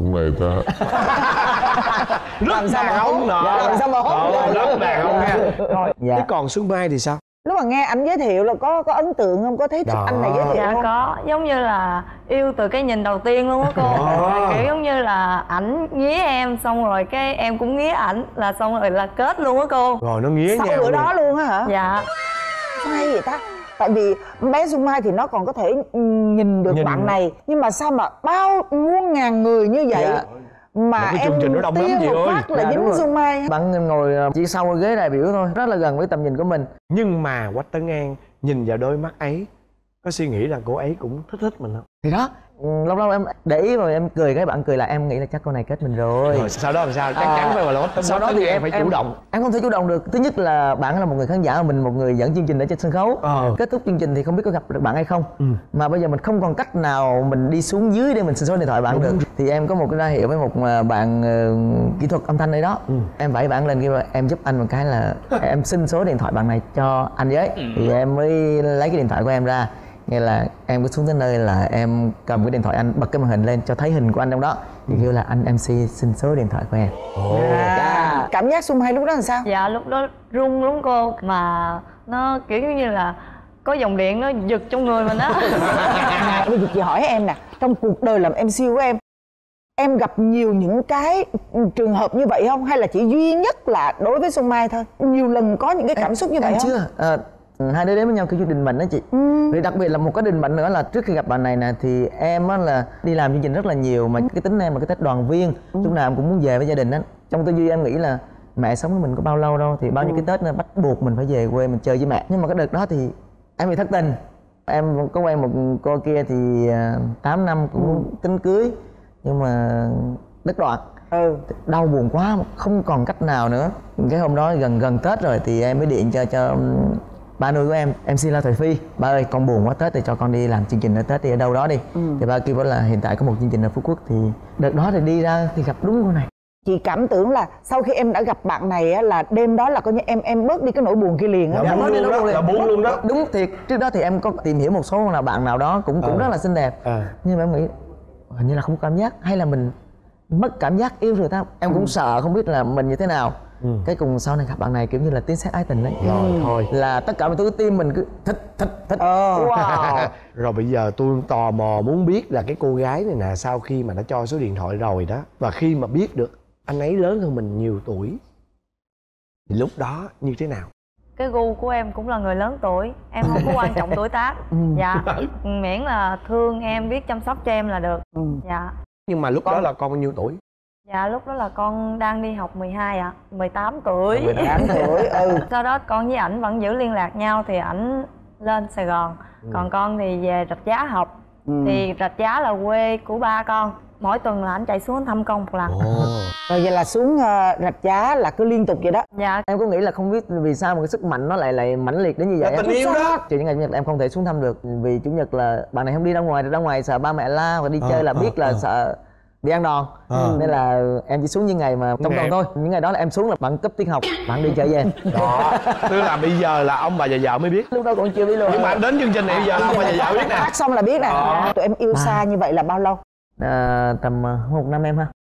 Speaker 4: nọ.
Speaker 3: Làm sao mà hốt được.
Speaker 4: Rất đàn ông nha. Rồi,
Speaker 1: Dạ.
Speaker 4: thế còn Xuân Mai thì sao?
Speaker 3: Lúc mà nghe anh giới thiệu là có ấn tượng không? Có thấy thích
Speaker 4: Đó.
Speaker 3: anh này giới thiệu
Speaker 8: Dạ
Speaker 3: không?
Speaker 8: có, giống như là yêu từ cái nhìn đầu tiên luôn á cô. Kiểu giống như là ảnh nghía em, xong rồi cái em cũng nghía ảnh, là xong rồi là kết luôn á cô.
Speaker 4: Rồi nó nghía
Speaker 3: Sau
Speaker 4: nhau
Speaker 3: bữa
Speaker 4: luôn.
Speaker 3: đó luôn á hả?
Speaker 8: Dạ.
Speaker 3: Sao hay vậy ta? Tại vì bé Xuân Mai thì nó còn có thể nhìn được
Speaker 4: Nhìn.
Speaker 3: bạn này, nhưng mà sao mà bao muôn ngàn người như vậy
Speaker 1: Dạ.
Speaker 3: mà
Speaker 4: Một cái
Speaker 3: em
Speaker 4: chương trình nó đông lắm
Speaker 3: tiêu
Speaker 4: chị
Speaker 3: một
Speaker 4: ơi.
Speaker 3: phát là
Speaker 1: Dạ, đúng
Speaker 3: dính
Speaker 1: rồi.
Speaker 3: Xuân Mai.
Speaker 1: Bạn ngồi chỉ sau ghế đại biểu thôi, rất là gần với tầm nhìn của mình.
Speaker 4: Nhưng mà Quách Tuấn An nhìn vào đôi mắt ấy, có suy nghĩ là cô ấy cũng thích mình không?
Speaker 1: Thì đó, lâu lâu em để ý rồi em cười, cái bạn cười là em nghĩ là chắc cô này kết mình rồi.
Speaker 4: Rồi sau đó làm sao? Chắc chắn phải là
Speaker 1: Sau đó thì em
Speaker 4: phải chủ động.
Speaker 1: Em không thể chủ động được. Thứ nhất là bạn là một người khán giả, mình một người dẫn chương trình ở trên sân khấu. Kết thúc chương trình thì không biết có gặp được bạn hay không. Mà bây giờ mình không còn cách nào mình đi xuống dưới để mình xin số điện thoại bạn được. Thì em có một cái ra hiệu với một bạn kỹ thuật âm thanh đây đó. Em vẫy bạn lên kêu em giúp anh một cái là em xin số điện thoại bạn này cho anh với. Thì em mới lấy cái điện thoại của em ra. Nghe là em có xuống tới nơi là em cầm cái điện thoại anh, bật cái màn hình lên cho thấy hình của anh trong đó. Thì kêu là anh MC xin số điện thoại của em.
Speaker 3: Cảm giác Xuân Mai lúc đó là sao?
Speaker 8: Dạ lúc đó run lắm cô, mà nó kiểu giống như là có dòng điện nó giật trong người mình á.
Speaker 3: Bây giờ chị hỏi em nè, trong cuộc đời làm MC của em gặp nhiều những cái trường hợp như vậy không? Hay là chỉ duy nhất là đối với Xuân Mai thôi? Nhiều lần có những cái cảm xúc như vậy
Speaker 1: em
Speaker 3: không?
Speaker 1: chưa. Hai đứa đến với nhau kiểu như định mệnh đó chị. Rồi đặc biệt là một cái định mệnh nữa là trước khi gặp bạn này nè thì em á là đi làm chương trình rất là nhiều, mà cái tính em là cái tính đoàn viên, lúc nào em cũng muốn về với gia đình á. Trong tư duy em nghĩ là mẹ sống với mình có bao lâu đâu, thì bao nhiêu cái Tết nó bắt buộc mình phải về quê mình chơi với mẹ. Nhưng mà cái đợt đó thì em bị thất tình. Em có quen một cô kia thì 8 năm cũng tính cưới, nhưng mà đứt đoạn. Đau buồn quá, không còn cách nào nữa. Cái hôm đó gần Tết rồi thì em mới điện cho ba nuôi của em, MC La Thoại Phi. Ba ơi, con buồn quá, Tết thì cho con đi làm chương trình ở Tết đi ở đâu đó đi. Thì ba kêu là hiện tại có một chương trình ở Phú Quốc. Thì đợt đó thì đi ra thì gặp đúng cô này.
Speaker 3: Chị cảm tưởng là sau khi em đã gặp bạn này á, là đêm đó là coi như em bớt đi cái nỗi buồn kia liền á.
Speaker 4: Là buồn luôn đó.
Speaker 1: Đúng thiệt, trước đó thì em có tìm hiểu một số là bạn nào đó cũng rất là xinh đẹp. Nhưng mà em nghĩ hình như là không có cảm giác, hay là mình mất cảm giác yêu rồi ta. Em cũng sợ không biết là mình như thế nào. Cái cùng sau này gặp bạn này kiểu như là tiếng sét ái tình đấy.
Speaker 4: Rồi thôi
Speaker 1: là tất cả mọi thứ tim mình cứ thích.
Speaker 3: Wow.
Speaker 4: Rồi bây giờ tôi tò mò muốn biết là cái cô gái này nè, sau khi mà đã cho số điện thoại rồi đó, và khi mà biết được anh ấy lớn hơn mình nhiều tuổi thì lúc đó như thế nào?
Speaker 8: Cái gu của em cũng là người lớn tuổi, em không có quan trọng tuổi tác. Dạ, miễn là thương em, biết chăm sóc cho em là được. Dạ.
Speaker 4: Nhưng mà lúc đó là con bao nhiêu tuổi?
Speaker 8: Dạ lúc đó là con đang đi học 12 ạ, 18 tuổi.
Speaker 3: 18 tuổi.
Speaker 8: Sau đó con với ảnh vẫn giữ liên lạc nhau thì ảnh lên Sài Gòn. Còn con thì về Rạch Giá học. Thì Rạch Giá là quê của ba con. Mỗi tuần là ảnh chạy xuống thăm con một lần.
Speaker 3: Rồi vậy là xuống Rạch Giá là cứ liên tục vậy đó.
Speaker 8: Dạ.
Speaker 1: Em cũng nghĩ là không biết vì sao mà cái sức mạnh nó lại mãnh liệt đến như vậy.
Speaker 4: Là tình yêu đó.
Speaker 1: Trừ những ngày Chủ nhật em không thể xuống thăm được, vì Chủ nhật là bạn này không đi ra ngoài sợ ba mẹ la, và đi chơi là biết là sợ bị ăn đòn. Nên là em chỉ xuống những ngày mà trong tuần thôi. Những ngày đó là em xuống là bạn cấp tiết học, bạn đi chơi về.
Speaker 4: Đó, tức là bây giờ là ông bà già vợ mới biết.
Speaker 1: Lúc đó còn chưa biết luôn.
Speaker 4: Nhưng mà đến chương trình này bây giờ là ông bà già vợ biết nè.
Speaker 3: Phát xong là biết nè. Tụi em yêu xa như vậy là bao lâu?
Speaker 1: Tầm 1 năm em ha.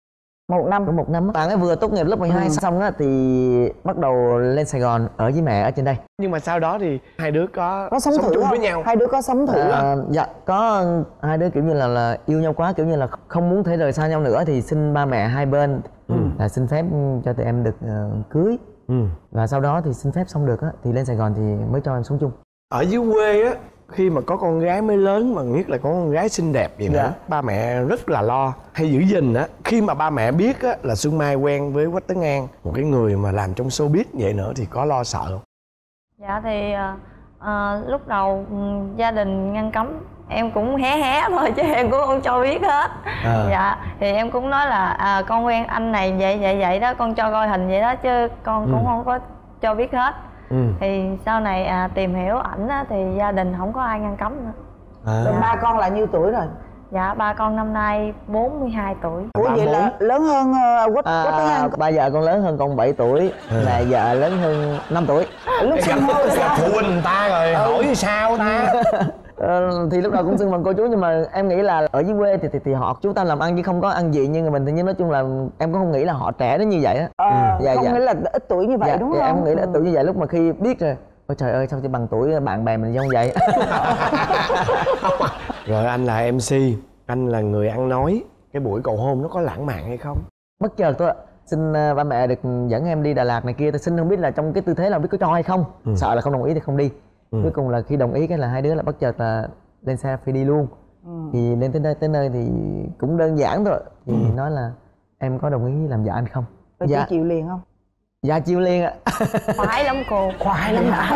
Speaker 3: 1 năm.
Speaker 1: Có 1 năm. Bạn ấy vừa tốt nghiệp lớp 12 xong á thì bắt đầu lên Sài Gòn ở với mẹ ở trên đây.
Speaker 4: Nhưng mà sau đó thì hai đứa có
Speaker 3: sống thử
Speaker 4: chung
Speaker 3: không?
Speaker 4: với nhau.
Speaker 3: Hai đứa có sống thử không?
Speaker 1: Dạ, có. Hai đứa kiểu như là yêu nhau quá, kiểu như là không muốn thể rời xa nhau nữa thì xin ba mẹ hai bên là xin phép cho tụi em được cưới. Và sau đó thì xin phép xong được á thì lên Sài Gòn thì mới cho em sống chung.
Speaker 4: Ở dưới quê á, khi mà có con gái mới lớn mà nhất là có con gái xinh đẹp vậy nữa, ba mẹ rất là lo hay giữ gìn á. Khi mà ba mẹ biết á là Xuân Mai quen với Quách Tấn An, một cái người mà làm trong showbiz vậy nữa, thì có lo sợ không?
Speaker 8: Dạ thì lúc đầu gia đình ngăn cấm, em cũng hé thôi chứ em cũng không cho biết hết. Dạ thì em cũng nói là con quen anh này vậy đó, con cho coi hình vậy đó chứ con cũng không có cho biết hết. Thì sau này tìm hiểu ảnh á, thì gia đình không có ai ngăn cấm nữa.
Speaker 3: Rồi ba con là nhiêu tuổi rồi?
Speaker 8: Dạ ba con năm nay 42 tuổi.
Speaker 3: Ủa vậy là lớn hơn Quách Tấn An.
Speaker 1: Ba vợ con lớn hơn con 7 tuổi, là vợ lớn hơn 5 tuổi.
Speaker 3: Lúc sinh hôi sao?
Speaker 4: Phụ huynh người ta rồi hỏi sao ta?
Speaker 1: Thì lúc đầu cũng xưng bằng cô chú, nhưng mà em nghĩ là ở dưới quê thì họ chúng ta làm ăn chứ không có ăn gì như người mình, thì nhưng nói chung là em cũng không nghĩ là họ trẻ đến như vậy á.
Speaker 3: Không nghĩ là ít tuổi như vậy đúng không?
Speaker 1: Em nghĩ là ít tuổi như vậy, lúc mà khi biết rồi ôi trời ơi sao chỉ bằng tuổi bạn bè mình giống vậy.
Speaker 4: Rồi anh là MC, anh là người ăn nói, cái buổi cầu hôn nó có lãng mạn hay không?
Speaker 1: Bất chợt thôi ạ. Xin ba mẹ được dẫn em đi Đà Lạt này kia, tôi xin không biết là trong cái tư thế là biết có cho hay không. Sợ là không đồng ý thì không đi. Cuối cùng là khi đồng ý cái là hai đứa là bất chợt là lên xe phải đi luôn. Thì lên tới nơi thì cũng đơn giản thôi. Thì nói là em có đồng ý làm vợ anh không?
Speaker 3: Rồi chị chịu liền không?
Speaker 1: Dạ chịu liền ạ.
Speaker 8: Khoái lắm cô.
Speaker 3: Khoái lắm hả?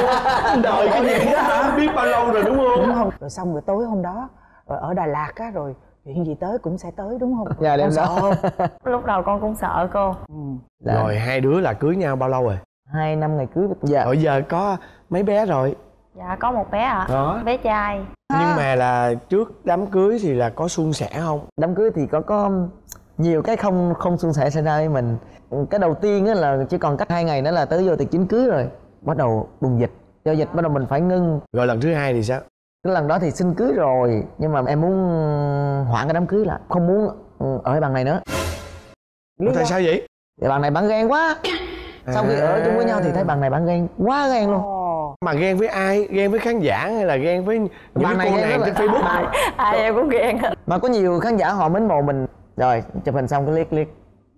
Speaker 4: Đợi cái gì đó hả? Biết bao lâu rồi đúng không?
Speaker 3: Đúng không? Rồi xong rồi tối hôm đó rồi ở Đà Lạt á, rồi chuyện gì tới cũng sẽ tới đúng không?
Speaker 1: Dạ
Speaker 3: Con sợ không?
Speaker 8: Lúc đầu con cũng sợ cô.
Speaker 4: Rồi hai đứa là cưới nhau bao lâu rồi?
Speaker 1: 2 năm ngày cưới. Dạ.
Speaker 4: Rồi giờ có mấy bé rồi?
Speaker 8: Dạ có một bé ạ. Bé trai.
Speaker 4: Nhưng mà là trước đám cưới thì là có suôn sẻ không?
Speaker 1: Đám cưới thì có nhiều cái không suôn sẻ xảy ra với mình. Cái đầu tiên á là chỉ còn cách 2 ngày nữa là tới vô tiệc chính cưới rồi, bắt đầu bùng dịch. Do dịch bắt đầu mình phải ngưng.
Speaker 4: Rồi lần thứ hai thì sao?
Speaker 1: Cái lần đó thì xin cưới rồi, nhưng mà em muốn hoãn cái đám cưới lại, không muốn ở cái bằng này nữa.
Speaker 4: Tại sao vậy?
Speaker 1: Thì bạn này bạn ghen quá. Sau khi ở chung với nhau thì thấy bạn này bạn ghen quá ghen luôn.
Speaker 4: Mà ghen với ai? Ghen với khán giả hay là ghen với những cô nàng trên Facebook?
Speaker 8: Ai em cũng ghen.
Speaker 1: Mà có nhiều khán giả họ mến mộ mình. Rồi chụp hình xong cái liếc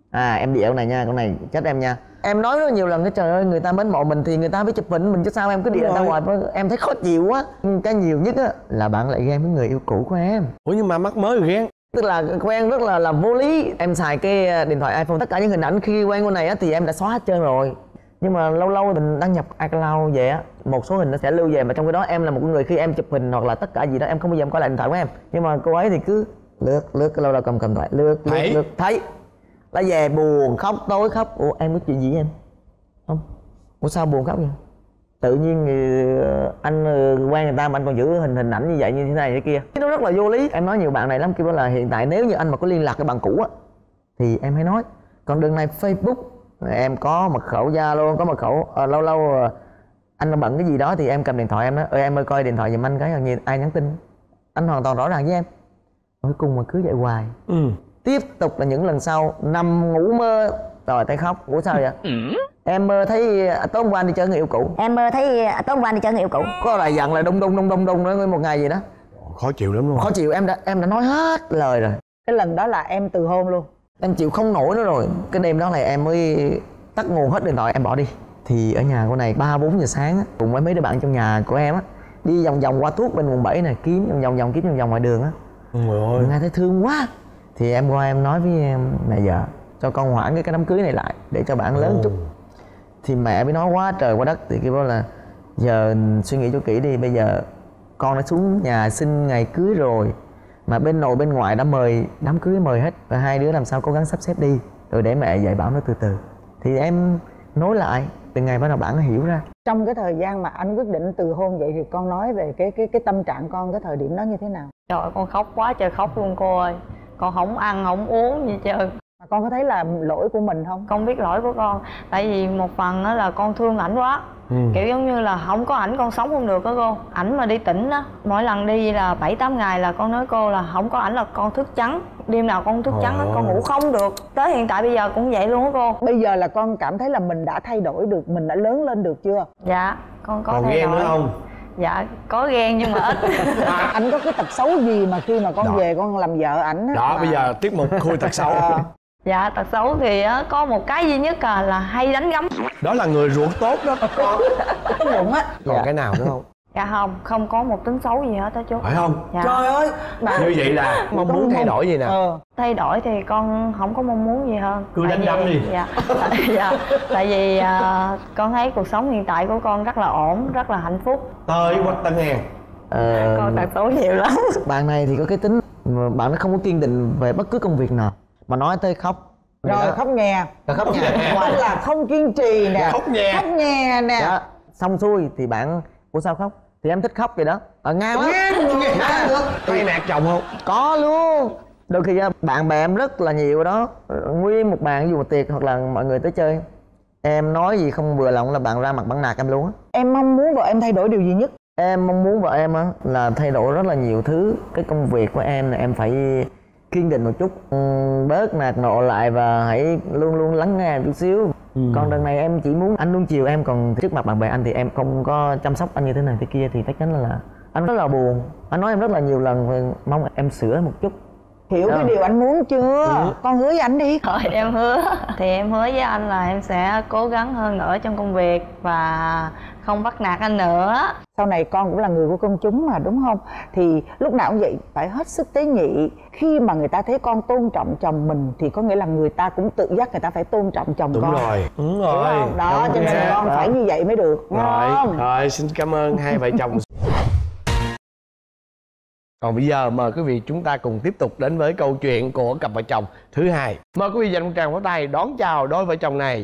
Speaker 1: em điệu này nha, con này chết em nha. Em nói rất nhiều lần cái trời ơi, người ta mến mộ mình thì người ta phải chụp hình mình chứ sao em cứ điệu ra ngoài. Em thấy khó chịu quá. Cái nhiều nhất á là bạn lại ghen với người yêu cũ của em.
Speaker 4: Ủa nhưng mà mắc mới rồi ghen?
Speaker 1: Tức là quen rất là vô lý. Em xài cái điện thoại iPhone, tất cả những hình ảnh khi quen con này á thì em đã xóa hết trơn rồi. Nhưng mà lâu lâu mình đăng nhập iCloud về á, một số hình nó sẽ lưu về, mà trong cái đó em là một người khi em chụp hình hoặc là tất cả gì đó em không bao giờ em coi lại điện thoại của em. Nhưng mà cô ấy thì cứ lướt cái lâu lâu cầm điện thoại lướt thấy là về buồn khóc, tối khóc. Ủa em có chuyện gì với em không? Ủa sao buồn khóc vậy? Tự nhiên anh quen người ta mà anh còn giữ hình ảnh như vậy, như thế này thế kia, nó rất là vô lý. Em nói nhiều bạn này lắm, kêu là hiện tại nếu như anh mà có liên lạc cái bạn cũ á thì em hãy nói, còn đường này Facebook em có mật khẩu Zalo, có mật khẩu lâu lâu anh bận cái gì đó thì em cầm điện thoại em nói em ơi coi điện thoại giùm anh cái, như ai nhắn tin anh hoàn toàn rõ ràng với em. Cuối cùng mà cứ vậy hoài. Tiếp tục là những lần sau nằm ngủ mơ rồi thấy khóc. Ủa sao vậy? Em mơ thấy tối hôm qua đi chơi người yêu cũ.
Speaker 2: Em mơ thấy tối hôm qua đi chơi người yêu cũ.
Speaker 1: Có lại giận là đung đó một ngày gì đó.
Speaker 4: Khó chịu lắm luôn.
Speaker 1: Khó chịu, em đã nói hết lời rồi.
Speaker 3: Cái lần đó là em từ hôn luôn.
Speaker 1: Em chịu không nổi nữa rồi. Cái đêm đó là em mới tắt nguồn hết điện thoại, em bỏ đi. Thì ở nhà cô này 3-4 giờ sáng á, cùng với mấy đứa bạn trong nhà của em á, đi vòng qua thuốc bên quận 7 này, kiếm vòng ngoài đường á. Ôi nghe thấy thương quá. Thì em qua em nói với mẹ vợ cho con hoãn cái đám cưới này lại để cho bạn lớn chút. Thì mẹ mới nói quá trời quá đất, thì kêu là giờ suy nghĩ cho kỹ đi, bây giờ con đã xuống nhà xin ngày cưới rồi mà bên nội bên ngoại đã mời đám cưới mời hết, và hai đứa làm sao cố gắng sắp xếp đi rồi để mẹ dạy bảo nó từ từ. Thì em nói lại từ ngày bắt đầu bạn nó hiểu ra.
Speaker 3: Trong cái thời gian mà anh quyết định từ hôn vậy thì con nói về cái tâm trạng con cái thời điểm đó như thế nào?
Speaker 8: Trời ơi, con khóc quá trời khóc luôn cô ơi. Con không ăn không uống gì trơn.
Speaker 3: Mà con có thấy là lỗi của mình không?
Speaker 8: Con biết lỗi của con. Tại vì một phần đó là con thương ảnh quá. Kiểu giống như là không có ảnh con sống không được đó cô. Ảnh mà đi tỉnh á, mỗi lần đi là 7-8 ngày là con nói cô là không có ảnh là con thức trắng. đêm nào con thức trắng hết, con ngủ không được. Tới hiện tại bây giờ cũng vậy luôn á cô.
Speaker 3: Bây giờ là con cảm thấy là mình đã thay đổi được, mình đã lớn lên được chưa?
Speaker 8: Dạ, con có
Speaker 4: còn
Speaker 8: thay
Speaker 4: ghen
Speaker 8: đổi.
Speaker 4: nữa không?
Speaker 8: Dạ, có ghen nhưng mà ít.
Speaker 3: Anh có cái tật xấu gì mà khi mà con
Speaker 4: Đó.
Speaker 3: về con làm vợ ảnh á
Speaker 4: Đó,
Speaker 3: mà-
Speaker 4: bây giờ tiết mục khui tật xấu.
Speaker 8: Dạ, tật xấu thì á, có một cái duy nhất là hay đánh gấm.
Speaker 4: Đó là người ruột tốt đó.
Speaker 3: Tốt bụng á.
Speaker 4: Còn
Speaker 3: Dạ.
Speaker 4: cái nào nữa không?
Speaker 8: Dạ không có một tính xấu gì hết á chú.
Speaker 4: Phải không?
Speaker 8: Dạ.
Speaker 3: Trời ơi, bà
Speaker 4: Như vậy là mong muốn thay đổi gì nè?
Speaker 8: Thay đổi thì con không có mong muốn gì hơn.
Speaker 4: Cứ đánh
Speaker 8: Tại
Speaker 4: đấm
Speaker 8: vì-
Speaker 4: đi.
Speaker 8: Dạ, dạ. Tại vì con thấy cuộc sống hiện tại của con rất là ổn, rất là hạnh phúc.
Speaker 4: Tới quách Tân An.
Speaker 8: Con tật xấu nhiều lắm.
Speaker 1: Bạn này thì có cái tính bạn nó không có kiên định về bất cứ công việc nào, mà nói tới khóc.
Speaker 3: Rồi khóc nhè.
Speaker 1: Rồi khóc nhè.
Speaker 3: Hoặc là không kiên trì nè.
Speaker 4: Khóc nhè.
Speaker 3: Khóc nhè nè.
Speaker 1: Đó, xong xuôi thì bạn ủa sao khóc? Thì em thích khóc vậy đó. Ngang lắm. Ngang được.
Speaker 4: Hay nạt chồng không?
Speaker 1: Có luôn. Đôi khi bạn bè em rất là nhiều đó, nguyên một bàn ví dụ một tiệc hoặc là mọi người tới chơi, em nói gì không vừa lòng là bạn ra mặt bạn nạt em luôn á.
Speaker 3: Em mong muốn vợ em thay đổi điều gì nhất?
Speaker 1: Em mong muốn vợ em á là thay đổi rất là nhiều thứ. Cái công việc của em là em phải kiên định một chút, bớt nạt nộ lại và hãy luôn luôn lắng nghe em chút xíu. Còn đợt này em chỉ muốn anh luôn chiều em, còn trước mặt bạn bè anh thì em không có chăm sóc anh như thế này thế kia, thì chắc chắn là anh rất là buồn. Anh nói em rất là nhiều lần, mong em sửa một chút.
Speaker 3: Hiểu cái điều anh muốn chưa? Con hứa với anh đi.
Speaker 8: Thôi em hứa. Thì em hứa với anh là em sẽ cố gắng hơn nữa trong công việc và không bắt nạt anh nữa.
Speaker 3: Sau này con cũng là người của công chúng mà, đúng không? Thì lúc nào cũng vậy, phải hết sức tế nhị. Khi mà người ta thấy con tôn trọng chồng mình thì có nghĩa là người ta cũng tự giác người ta phải tôn trọng chồng
Speaker 4: Đúng
Speaker 3: con.
Speaker 4: rồi. Đúng
Speaker 3: Hiểu
Speaker 4: rồi.
Speaker 3: không? Đó, cho nên là con phải như vậy mới được.
Speaker 4: Rồi,
Speaker 3: Không?
Speaker 4: rồi xin cảm ơn hai vợ chồng. Còn bây giờ mời quý vị chúng ta cùng tiếp tục đến với câu chuyện của cặp vợ chồng thứ hai. Mời quý vị dành một tràng pháo tay đón chào đôi vợ chồng này.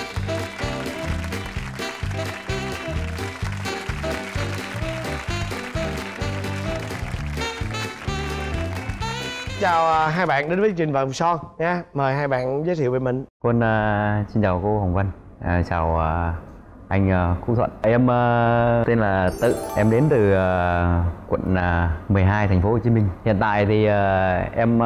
Speaker 4: Chào hai bạn đến với chương trình Vợ Son nha. Mời hai bạn giới thiệu về mình.
Speaker 9: Quân xin chào cô Hồng Vân, chào anh Quốc Thuận. Em tên là Tự, em đến từ quận 12 thành phố Hồ Chí Minh. Hiện tại thì em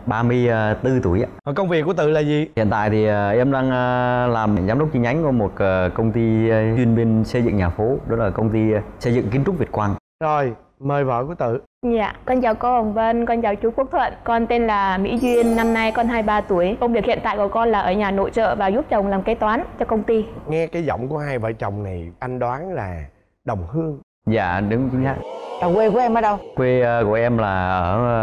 Speaker 9: 34 tuổi ạ.
Speaker 4: Công việc của Tự là gì?
Speaker 9: Hiện tại thì em đang làm giám đốc chi nhánh của một công ty chuyên bên xây dựng nhà phố, đó là công ty xây dựng kiến trúc Việt Quang.
Speaker 4: Rồi, mời vợ của Tự.
Speaker 10: Dạ, con chào cô Hồng Vân, con chào chú Quốc Thuận. Con tên là Mỹ Duyên, năm nay con 23 tuổi. Công việc hiện tại của con là ở nhà nội trợ và giúp chồng làm kế toán cho công ty.
Speaker 4: Nghe cái giọng của hai vợ chồng này, anh đoán là đồng hương.
Speaker 9: Dạ, đúng chính xác.
Speaker 3: Quê của em ở đâu?
Speaker 9: Quê của em là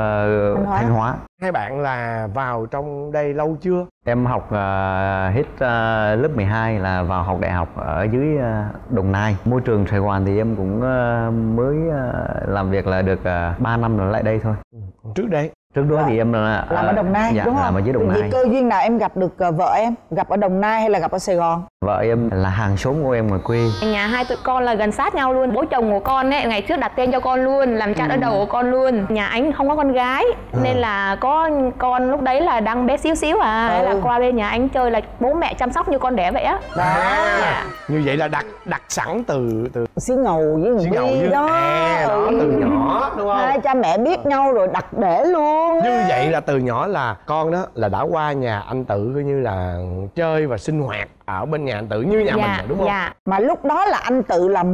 Speaker 9: ở Thanh Hóa.
Speaker 4: Hai bạn là vào trong đây lâu chưa?
Speaker 9: Em học hết lớp 12 là vào học đại học ở dưới Đồng Nai. Môi trường Sài Gòn thì em cũng mới làm việc là được 3 năm rồi lại đây thôi.
Speaker 4: Trước đây?
Speaker 9: Trước đó thì em là
Speaker 3: làm ở Đồng Nai,
Speaker 9: dạ,
Speaker 3: đúng không?
Speaker 9: làm ở dưới Đồng
Speaker 3: Vậy
Speaker 9: Nai.
Speaker 3: cơ duyên nào em gặp được vợ em? Gặp ở Đồng Nai hay là gặp ở Sài Gòn?
Speaker 9: Vợ em là hàng xóm của em ngoài quê.
Speaker 10: Nhà hai tụi con là gần sát nhau luôn. Bố chồng của con ấy ngày trước đặt tên cho con luôn, làm cha đỡ đầu của con luôn. Nhà anh không có con gái nên là có con lúc đấy là đang bé xíu xíu là qua bên nhà anh chơi là bố mẹ chăm sóc như con đẻ vậy á.
Speaker 4: Dạ. Như vậy là đặt sẵn từ
Speaker 3: Xí Ngầu với
Speaker 4: Xí Ngầu
Speaker 3: Vy
Speaker 4: với
Speaker 3: đó.
Speaker 4: đó từ nhỏ đúng không?
Speaker 3: Hai cha mẹ biết nhau rồi đặt để luôn.
Speaker 4: Như vậy là từ nhỏ là con đó là đã qua nhà anh Tự coi như là chơi và sinh hoạt ở bên nhà anh Tự như nhà mình rồi, đúng không?
Speaker 10: Dạ.
Speaker 3: Mà lúc đó là anh Tự là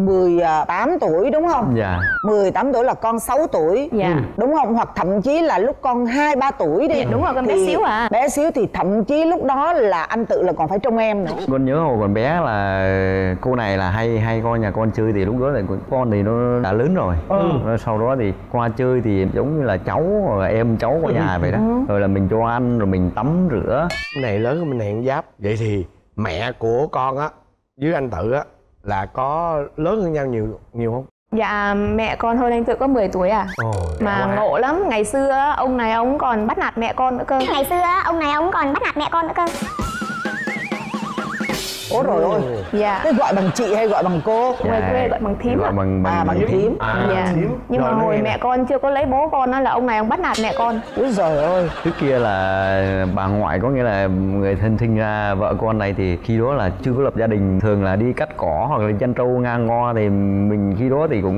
Speaker 3: 18 tuổi đúng không?
Speaker 9: Dạ.
Speaker 3: 18 tuổi là con 6 tuổi.
Speaker 10: Dạ.
Speaker 3: Đúng không? Hoặc thậm chí là lúc con 2-3 tuổi đi.
Speaker 10: Dạ, đúng rồi, con bé
Speaker 3: Thì
Speaker 10: xíu à.
Speaker 3: Bé xíu thì thậm chí lúc đó là anh Tự là còn phải trông em nữa.
Speaker 9: Con nhớ hồi còn bé là cô này là hay con nhà con chơi, thì lúc đó là con thì nó đã lớn rồi. Rồi sau đó thì qua chơi thì giống như là cháu rồi em cháu qua nhà vậy đó. Rồi là mình cho ăn rồi mình tắm rửa.
Speaker 4: Cái này lớn hơn mình này con Giáp. Vậy thì mẹ của con á với anh Tự á là có lớn hơn nhau nhiều không?
Speaker 10: Dạ, mẹ con hơn anh Tự có 10 tuổi à. Mà ngộ lắm, ngày xưa ông này ông còn bắt nạt mẹ con nữa cơ.
Speaker 2: Ngày xưa ông này ông còn bắt nạt mẹ con nữa cơ.
Speaker 3: Ôi rồi ôi.
Speaker 10: Dạ.
Speaker 3: Thế gọi bằng chị hay gọi bằng cô?
Speaker 10: Ngoài quê gọi bằng thím
Speaker 9: Gọi
Speaker 10: ạ.
Speaker 9: bằng
Speaker 3: Bằng thím.
Speaker 10: Dạ. Nhưng mà hồi mẹ con chưa có lấy bố con đó là ông này ông bắt nạt mẹ con.
Speaker 3: Úi giời ơi.
Speaker 9: Trước kia là bà ngoại, có nghĩa là người thân sinh ra vợ con này thì khi đó là chưa có lập gia đình, thường là đi cắt cỏ hoặc là chăn trâu ngang ngo, thì mình khi đó thì cũng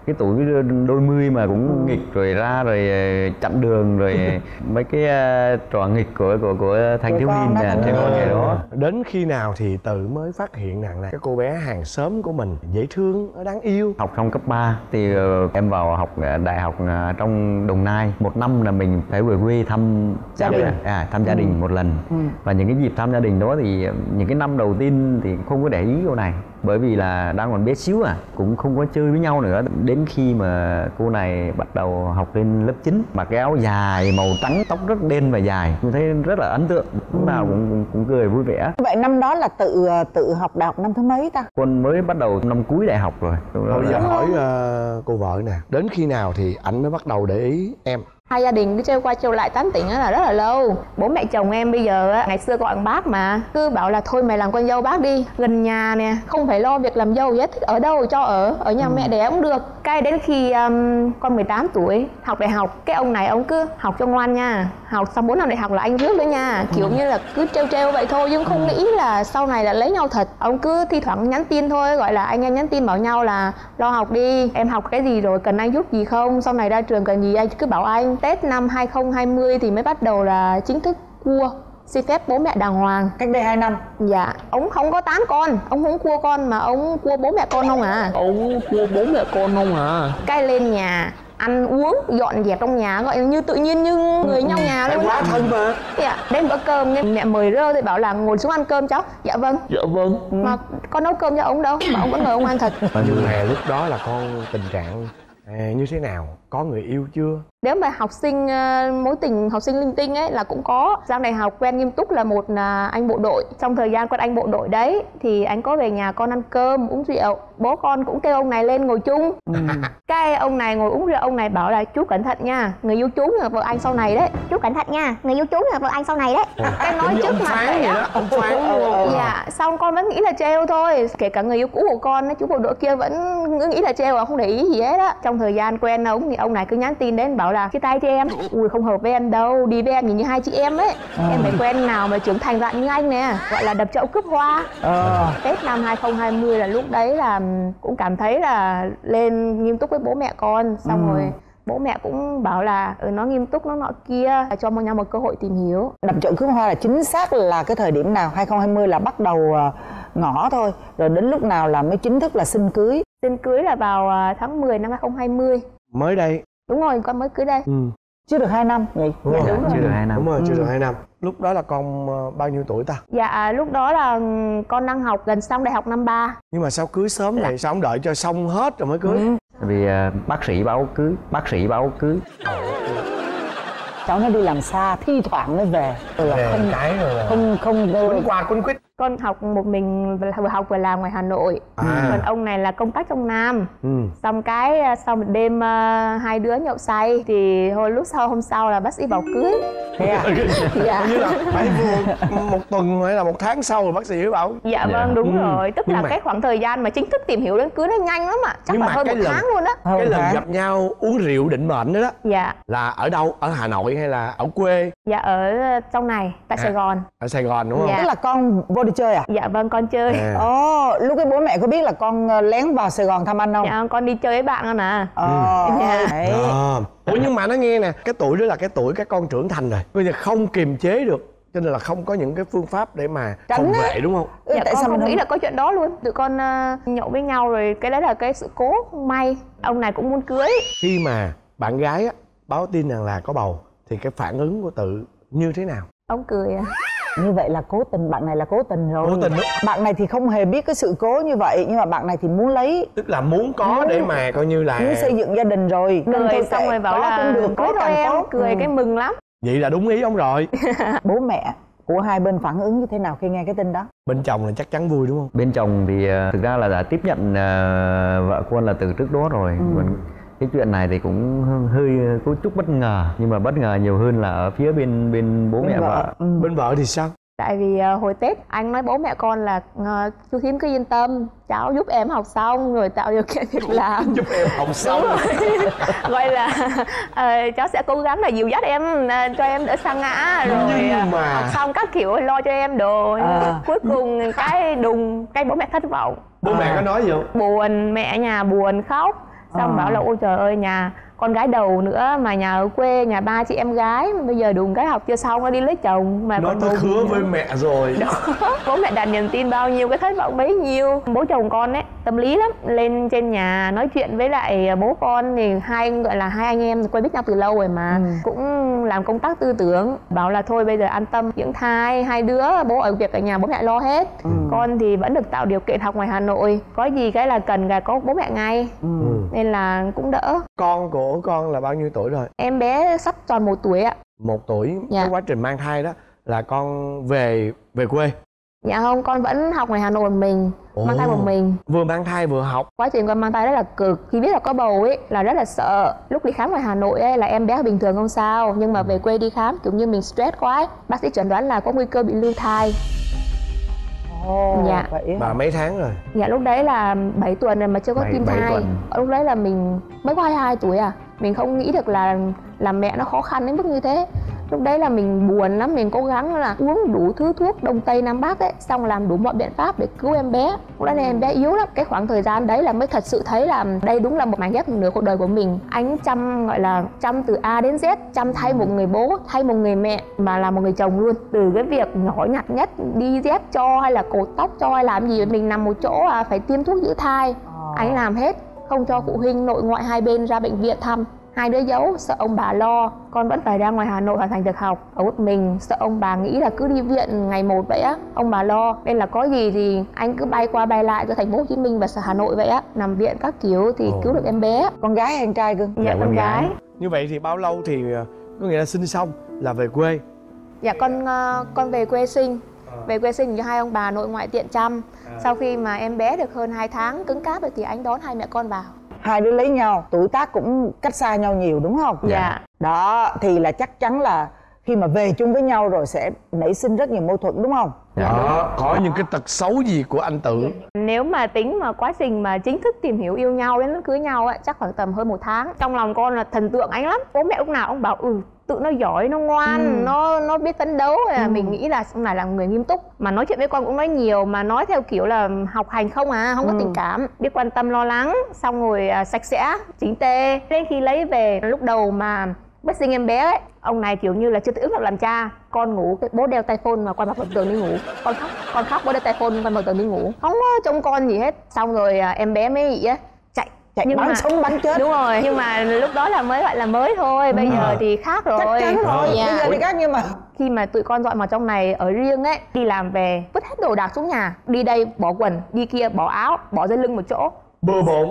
Speaker 9: cái tuổi đôi mươi mà cũng nghịch rồi ra rồi chặn đường rồi mấy cái trò nghịch của thanh thiếu niên trẻ con ngày đó.
Speaker 4: Đến khi nào thì Tự mới phát hiện rằng là cái cô bé hàng xóm của mình dễ thương, đáng yêu?
Speaker 9: Học xong cấp 3 thì em vào học đại học trong Đồng Nai. Một năm là mình phải về quê thăm gia đình, thăm gia đình một lần. Và những cái dịp thăm gia đình đó thì những cái năm đầu tiên thì không có để ý cô này, bởi vì là đang còn bé xíu cũng không có chơi với nhau nữa. Đến khi mà cô này bắt đầu học lên lớp 9, mặc cái áo dài màu trắng, tóc rất đen và dài, tôi thấy rất là ấn tượng, lúc nào cũng cười vui vẻ.
Speaker 3: Vậy năm đó là tự học đại học năm thứ mấy ta?
Speaker 9: Con mới bắt đầu năm cuối đại học rồi.
Speaker 4: Bây giờ hỏi cô vợ nè, đến khi nào thì anh mới bắt đầu để ý em?
Speaker 10: Hai gia đình cứ trêu qua trêu lại tán tỉnh là rất là lâu. Bố mẹ chồng em bây giờ ngày xưa gọi bác mà cứ bảo là thôi mày làm con dâu bác đi, gần nhà nè, không phải lo việc làm dâu gì hết, thích ở đâu cho ở nhà mẹ đẻ cũng được. Cái đến khi con 18 tuổi học đại học, cái ông này ông cứ học cho ngoan nha, học xong 4 năm đại học là anh rước nữa nha, kiểu như là cứ trêu vậy thôi, nhưng không nghĩ là sau này là lấy nhau thật. Ông cứ thi thoảng nhắn tin thôi, gọi là anh em nhắn tin bảo nhau là lo học đi, em học cái gì rồi, cần anh giúp gì không, sau này ra trường cần gì anh cứ bảo anh. Tết năm 2020 thì mới bắt đầu là chính thức cua, xin phép bố mẹ đàng hoàng.
Speaker 3: Cách đây 2 năm?
Speaker 10: Dạ, ông không có tán con, ông không cua con mà ông cua bố mẹ con không à.
Speaker 4: Ông cua bố mẹ con không à?
Speaker 10: Cái lên nhà ăn uống dọn dẹp trong nhà gọi như tự nhiên như người nhau nhà luôn.
Speaker 4: Quá thân mà.
Speaker 10: Dạ, đến bữa cơm mẹ mời rơ thì bảo là ngồi xuống ăn cơm cháu. Dạ vâng.
Speaker 4: Dạ vâng.
Speaker 10: Mà con nấu cơm cho ông đâu mà ông vẫn ngồi ông ăn thật.
Speaker 4: Nhưng mà lúc đó là con tình trạng như thế nào? Có người yêu chưa?
Speaker 10: Nếu mà học sinh mối tình học sinh linh tinh ấy là cũng có. Sang đại học quen nghiêm túc là một anh bộ đội. Trong thời gian quen anh bộ đội đấy thì anh có về nhà con ăn cơm uống rượu, bố con cũng kêu ông này lên ngồi chung. Cái ông này ngồi uống rượu, ông này bảo là chú cẩn thận nha, người yêu chú là vợ anh sau này đấy.
Speaker 2: Chú cẩn thận nha, người yêu chú là vợ anh sau này đấy.
Speaker 10: Cái nói trước mặt vậy đó.
Speaker 4: Ông phán luôn.
Speaker 10: Dạ, xong con vẫn nghĩ là trêu thôi. Kể cả người yêu cũ của con, chú bộ đội kia vẫn cứ nghĩ là trêu và không để ý gì hết á. Trong thời gian quen ông thì ông này cứ nhắn tin đến bảo là chia tay cho em. Ui không hợp với em đâu, đi với em nhìn như hai chị em ấy. Em phải quen nào mà trưởng thành dạng như anh nè, gọi là đập chậu cướp hoa. Tết năm 2020 là lúc đấy là cũng cảm thấy là lên nghiêm túc với bố mẹ con. Xong rồi bố mẹ cũng bảo là nó nghiêm túc nó nọ kia, cho nhau một cơ hội tìm hiểu.
Speaker 3: Đập chậu cướp hoa là chính xác là cái thời điểm nào? 2020 là bắt đầu ngõ thôi, rồi đến lúc nào là mới chính thức là xin cưới?
Speaker 10: Xin cưới là vào tháng 10 năm 2020.
Speaker 4: Mới đây.
Speaker 10: Đúng rồi, con mới cưới đây.
Speaker 3: Chưa được 2 năm nhỉ?
Speaker 4: Đúng rồi.
Speaker 9: Chưa được 2 năm.
Speaker 4: Đúng rồi, chưa được 2 năm. Lúc đó là con bao nhiêu tuổi ta?
Speaker 10: Dạ, lúc đó là con đang học gần xong đại học năm 3.
Speaker 4: Nhưng mà sao cưới sớm vậy? Sao không đợi cho xong hết rồi mới cưới?
Speaker 9: Vì bác sĩ báo cưới, bác sĩ báo cưới.
Speaker 3: Cháu nó đi làm xa, thi thoảng mới về. Rồi là không
Speaker 4: cái rồi là
Speaker 3: không
Speaker 4: quấn qua quấn quýt.
Speaker 10: Con học một mình, vừa học vừa làm ngoài Hà Nội. Còn ông này là công tác trong Nam. Xong cái sau một đêm hai đứa nhậu say thì hồi lúc sau hôm sau là bác sĩ bảo cưới.
Speaker 3: Thế à?
Speaker 10: Dạ.
Speaker 4: Như là phải một tuần hay là một tháng sau rồi bác sĩ mới bảo.
Speaker 10: Dạ vâng, đúng rồi. Tức là cái khoảng thời gian mà chính thức tìm hiểu đến cưới nó nhanh lắm ạ. Chắc là hơn một tháng luôn á.
Speaker 4: Cái lần gặp nhau uống rượu định mệnh đó đó.
Speaker 10: Dạ.
Speaker 4: Là ở đâu? Ở Hà Nội hay là ở quê?
Speaker 10: Dạ ở trong này, tại Sài Gòn.
Speaker 4: Ở Sài Gòn đúng không?
Speaker 10: Dạ.
Speaker 3: Tức là con vô đi chơi à?
Speaker 10: Dạ vâng, con chơi.
Speaker 3: Lúc cái bố mẹ có biết là con lén vào Sài Gòn thăm anh không?
Speaker 10: Dạ, con đi chơi với bạn con à.
Speaker 3: Đấy.
Speaker 4: Ủa nhưng mà nó nghe nè, cái tuổi đó là cái tuổi các con trưởng thành rồi, bây giờ không kiềm chế được, cho nên là không có những cái phương pháp để mà phòng vệ đúng không?
Speaker 10: Dạ,
Speaker 3: tại
Speaker 10: con
Speaker 3: sao
Speaker 10: không
Speaker 3: mình
Speaker 10: nghĩ là có chuyện đó luôn. Tụi con nhậu với nhau rồi cái đấy là cái sự cố không may. Ông này cũng muốn cưới.
Speaker 4: Khi mà bạn gái á, báo tin rằng là có bầu thì cái phản ứng của Tự như thế nào?
Speaker 10: Ông cười à.
Speaker 3: Như vậy là cố tình, bạn này là cố tình rồi.
Speaker 4: Cố tình đó.
Speaker 3: Bạn này thì không hề biết cái sự cố như vậy, nhưng mà bạn này thì muốn lấy.
Speaker 4: Tức là muốn có để mà coi như là
Speaker 3: muốn xây dựng gia đình rồi.
Speaker 10: Cười xong rồi bảo là
Speaker 3: cũng được,
Speaker 10: có thôi em. Cười cái mừng lắm.
Speaker 4: Vậy là đúng ý ông rồi.
Speaker 3: Bố mẹ của hai bên phản ứng như thế nào khi nghe cái tin đó?
Speaker 4: Bên chồng là chắc chắn vui đúng không?
Speaker 9: Bên chồng thì thực ra là đã tiếp nhận vợ con là từ trước đó rồi. Cái chuyện này thì cũng hơi có chút bất ngờ, nhưng mà bất ngờ nhiều hơn là ở phía bên bố mẹ vợ.
Speaker 4: Bên vợ thì sao?
Speaker 10: Tại vì hồi Tết anh nói bố mẹ con là chú Thím cứ yên tâm, cháu giúp em học xong rồi tạo điều kiện việc làm.
Speaker 4: Giúp em học xong.
Speaker 10: Gọi là cháu sẽ cố gắng là dìu dắt em, cho em đỡ sa ngã rồi học xong các kiểu lo cho em đồ. Cuối cùng cái đùng, cái bố mẹ thất vọng.
Speaker 4: Bố mẹ có nói gì không?
Speaker 10: Buồn, mẹ nhà buồn khóc. Xong bảo là ôi trời ơi, nhà con gái đầu nữa mà nhà ở quê, nhà ba chị em gái, bây giờ đùng cái học chưa xong nó đi lấy chồng mà
Speaker 4: nó
Speaker 10: còn
Speaker 4: thất hứa với mẹ rồi.
Speaker 10: đó. Bố mẹ đặt niềm tin bao nhiêu cái thất vọng bấy nhiêu. Bố chồng con ấy tâm lý lắm, lên trên nhà nói chuyện với lại bố con thì gọi là hai anh em quen biết nhau từ lâu rồi mà cũng làm công tác tư tưởng, bảo là thôi bây giờ an tâm dưỡng thai, hai đứa bố ở việc ở nhà bố mẹ lo hết, con thì vẫn được tạo điều kiện học ngoài Hà Nội, có gì cái là cần là có bố mẹ ngay, nên là cũng đỡ.
Speaker 4: Con của con là bao nhiêu tuổi rồi?
Speaker 10: Em bé sắp tròn 1 tuổi ạ.
Speaker 4: 1 tuổi.
Speaker 10: Dạ.
Speaker 4: Cái quá trình mang thai đó là con về quê?
Speaker 10: Dạ không, con vẫn học ngoài Hà Nội một mình, mang thai một mình.
Speaker 4: Vừa mang thai vừa học.
Speaker 10: Quá trình con mang thai rất là cực. Khi biết là có bầu ấy là rất là sợ. Lúc đi khám ngoài Hà Nội ấy là em bé bình thường không sao, nhưng mà về quê đi khám kiểu như mình stress quá ấy. Bác sĩ chẩn đoán là có nguy cơ bị lưu thai. Dạ.
Speaker 4: Bà mấy tháng rồi?
Speaker 10: Dạ lúc đấy là 7 tuần rồi mà chưa có tim thai. Lúc đấy là mình mới có 22 tuổi à. Mình không nghĩ được là làm mẹ nó khó khăn đến mức như thế. Lúc đấy là mình buồn lắm, mình cố gắng là uống đủ thứ thuốc Đông Tây Nam Bắc ấy, xong làm đủ mọi biện pháp để cứu em bé. Lúc đấy em bé yếu lắm. Cái khoảng thời gian đấy là mới thật sự thấy là đây đúng là một mảnh ghép nửa cuộc đời của mình. Anh chăm, gọi là chăm từ A đến Z, chăm thay một người bố, thay một người mẹ mà là một người chồng luôn. Từ cái việc nhỏ nhặt nhất, đi dép cho hay là cột tóc cho hay làm gì, mình nằm một chỗ phải tiêm thuốc giữ thai, anh làm hết, không cho phụ huynh nội ngoại hai bên ra bệnh viện thăm. Hai đứa giấu, sợ ông bà lo, con vẫn phải ra ngoài Hà Nội hoàn thành việc học ở một mình, sợ ông bà nghĩ là cứ đi viện ngày một vậy á, ông bà lo, nên là có gì thì anh cứ bay qua bay lại từ thành phố Hồ Chí Minh và Hà Nội vậy á, nằm viện các kiểu thì cứu được em bé.
Speaker 3: Con gái hay con trai cưng?
Speaker 10: Dạ con gái.
Speaker 4: Như vậy thì bao lâu thì có nghĩa là sinh xong là về quê?
Speaker 10: Dạ con về quê sinh. Về quê sinh cho hai ông bà nội ngoại tiện chăm. Sau khi mà em bé được hơn 2 tháng cứng cáp rồi thì anh đón hai mẹ con vào.
Speaker 3: Hai đứa lấy nhau, tuổi tác cũng cách xa nhau nhiều đúng không?
Speaker 10: Dạ.
Speaker 3: Đó, thì là chắc chắn là khi mà về chung với nhau rồi sẽ nảy sinh rất nhiều mâu thuẫn đúng không?
Speaker 4: Đó, có những cái tật xấu gì của anh Tự?
Speaker 10: Nếu mà tính mà quá trình mà chính thức tìm hiểu yêu nhau đến lúc cưới nhau ấy, chắc khoảng tầm hơn 1 tháng. Trong lòng con là thần tượng anh lắm. Bố mẹ lúc nào ông bảo Tự nó giỏi, nó ngoan, nó biết phấn đấu, là mình nghĩ là ông này là người nghiêm túc. Mà nói chuyện với con cũng nói nhiều, mà nói theo kiểu là học hành không không có tình cảm, biết quan tâm lo lắng, xong rồi sạch sẽ, chỉnh tề. Đến khi lấy về lúc đầu mà bất sinh em bé ấy, ông này kiểu như là chưa tự ứng được làm cha. Con ngủ, cái bố đeo tai phone mà quay mặt vào tường đi ngủ. Con khóc bố đeo tai phone quay mặt tường đi ngủ, không có trông con gì hết. Xong rồi em bé mới bị chạy
Speaker 3: bắn sống bắn chết.
Speaker 10: Đúng rồi, nhưng mà lúc đó là mới gọi là mới thôi, bây giờ thì khác rồi.
Speaker 3: Chắc chắn rồi,
Speaker 10: Dạ.
Speaker 3: bây giờ thì khác. Nhưng mà
Speaker 10: khi mà tụi con dọn vào trong này ở riêng ấy, đi làm về vứt hết đồ đạc xuống nhà, đi đây bỏ quần, đi kia bỏ áo, bỏ dây lưng một chỗ,
Speaker 4: bừa bộn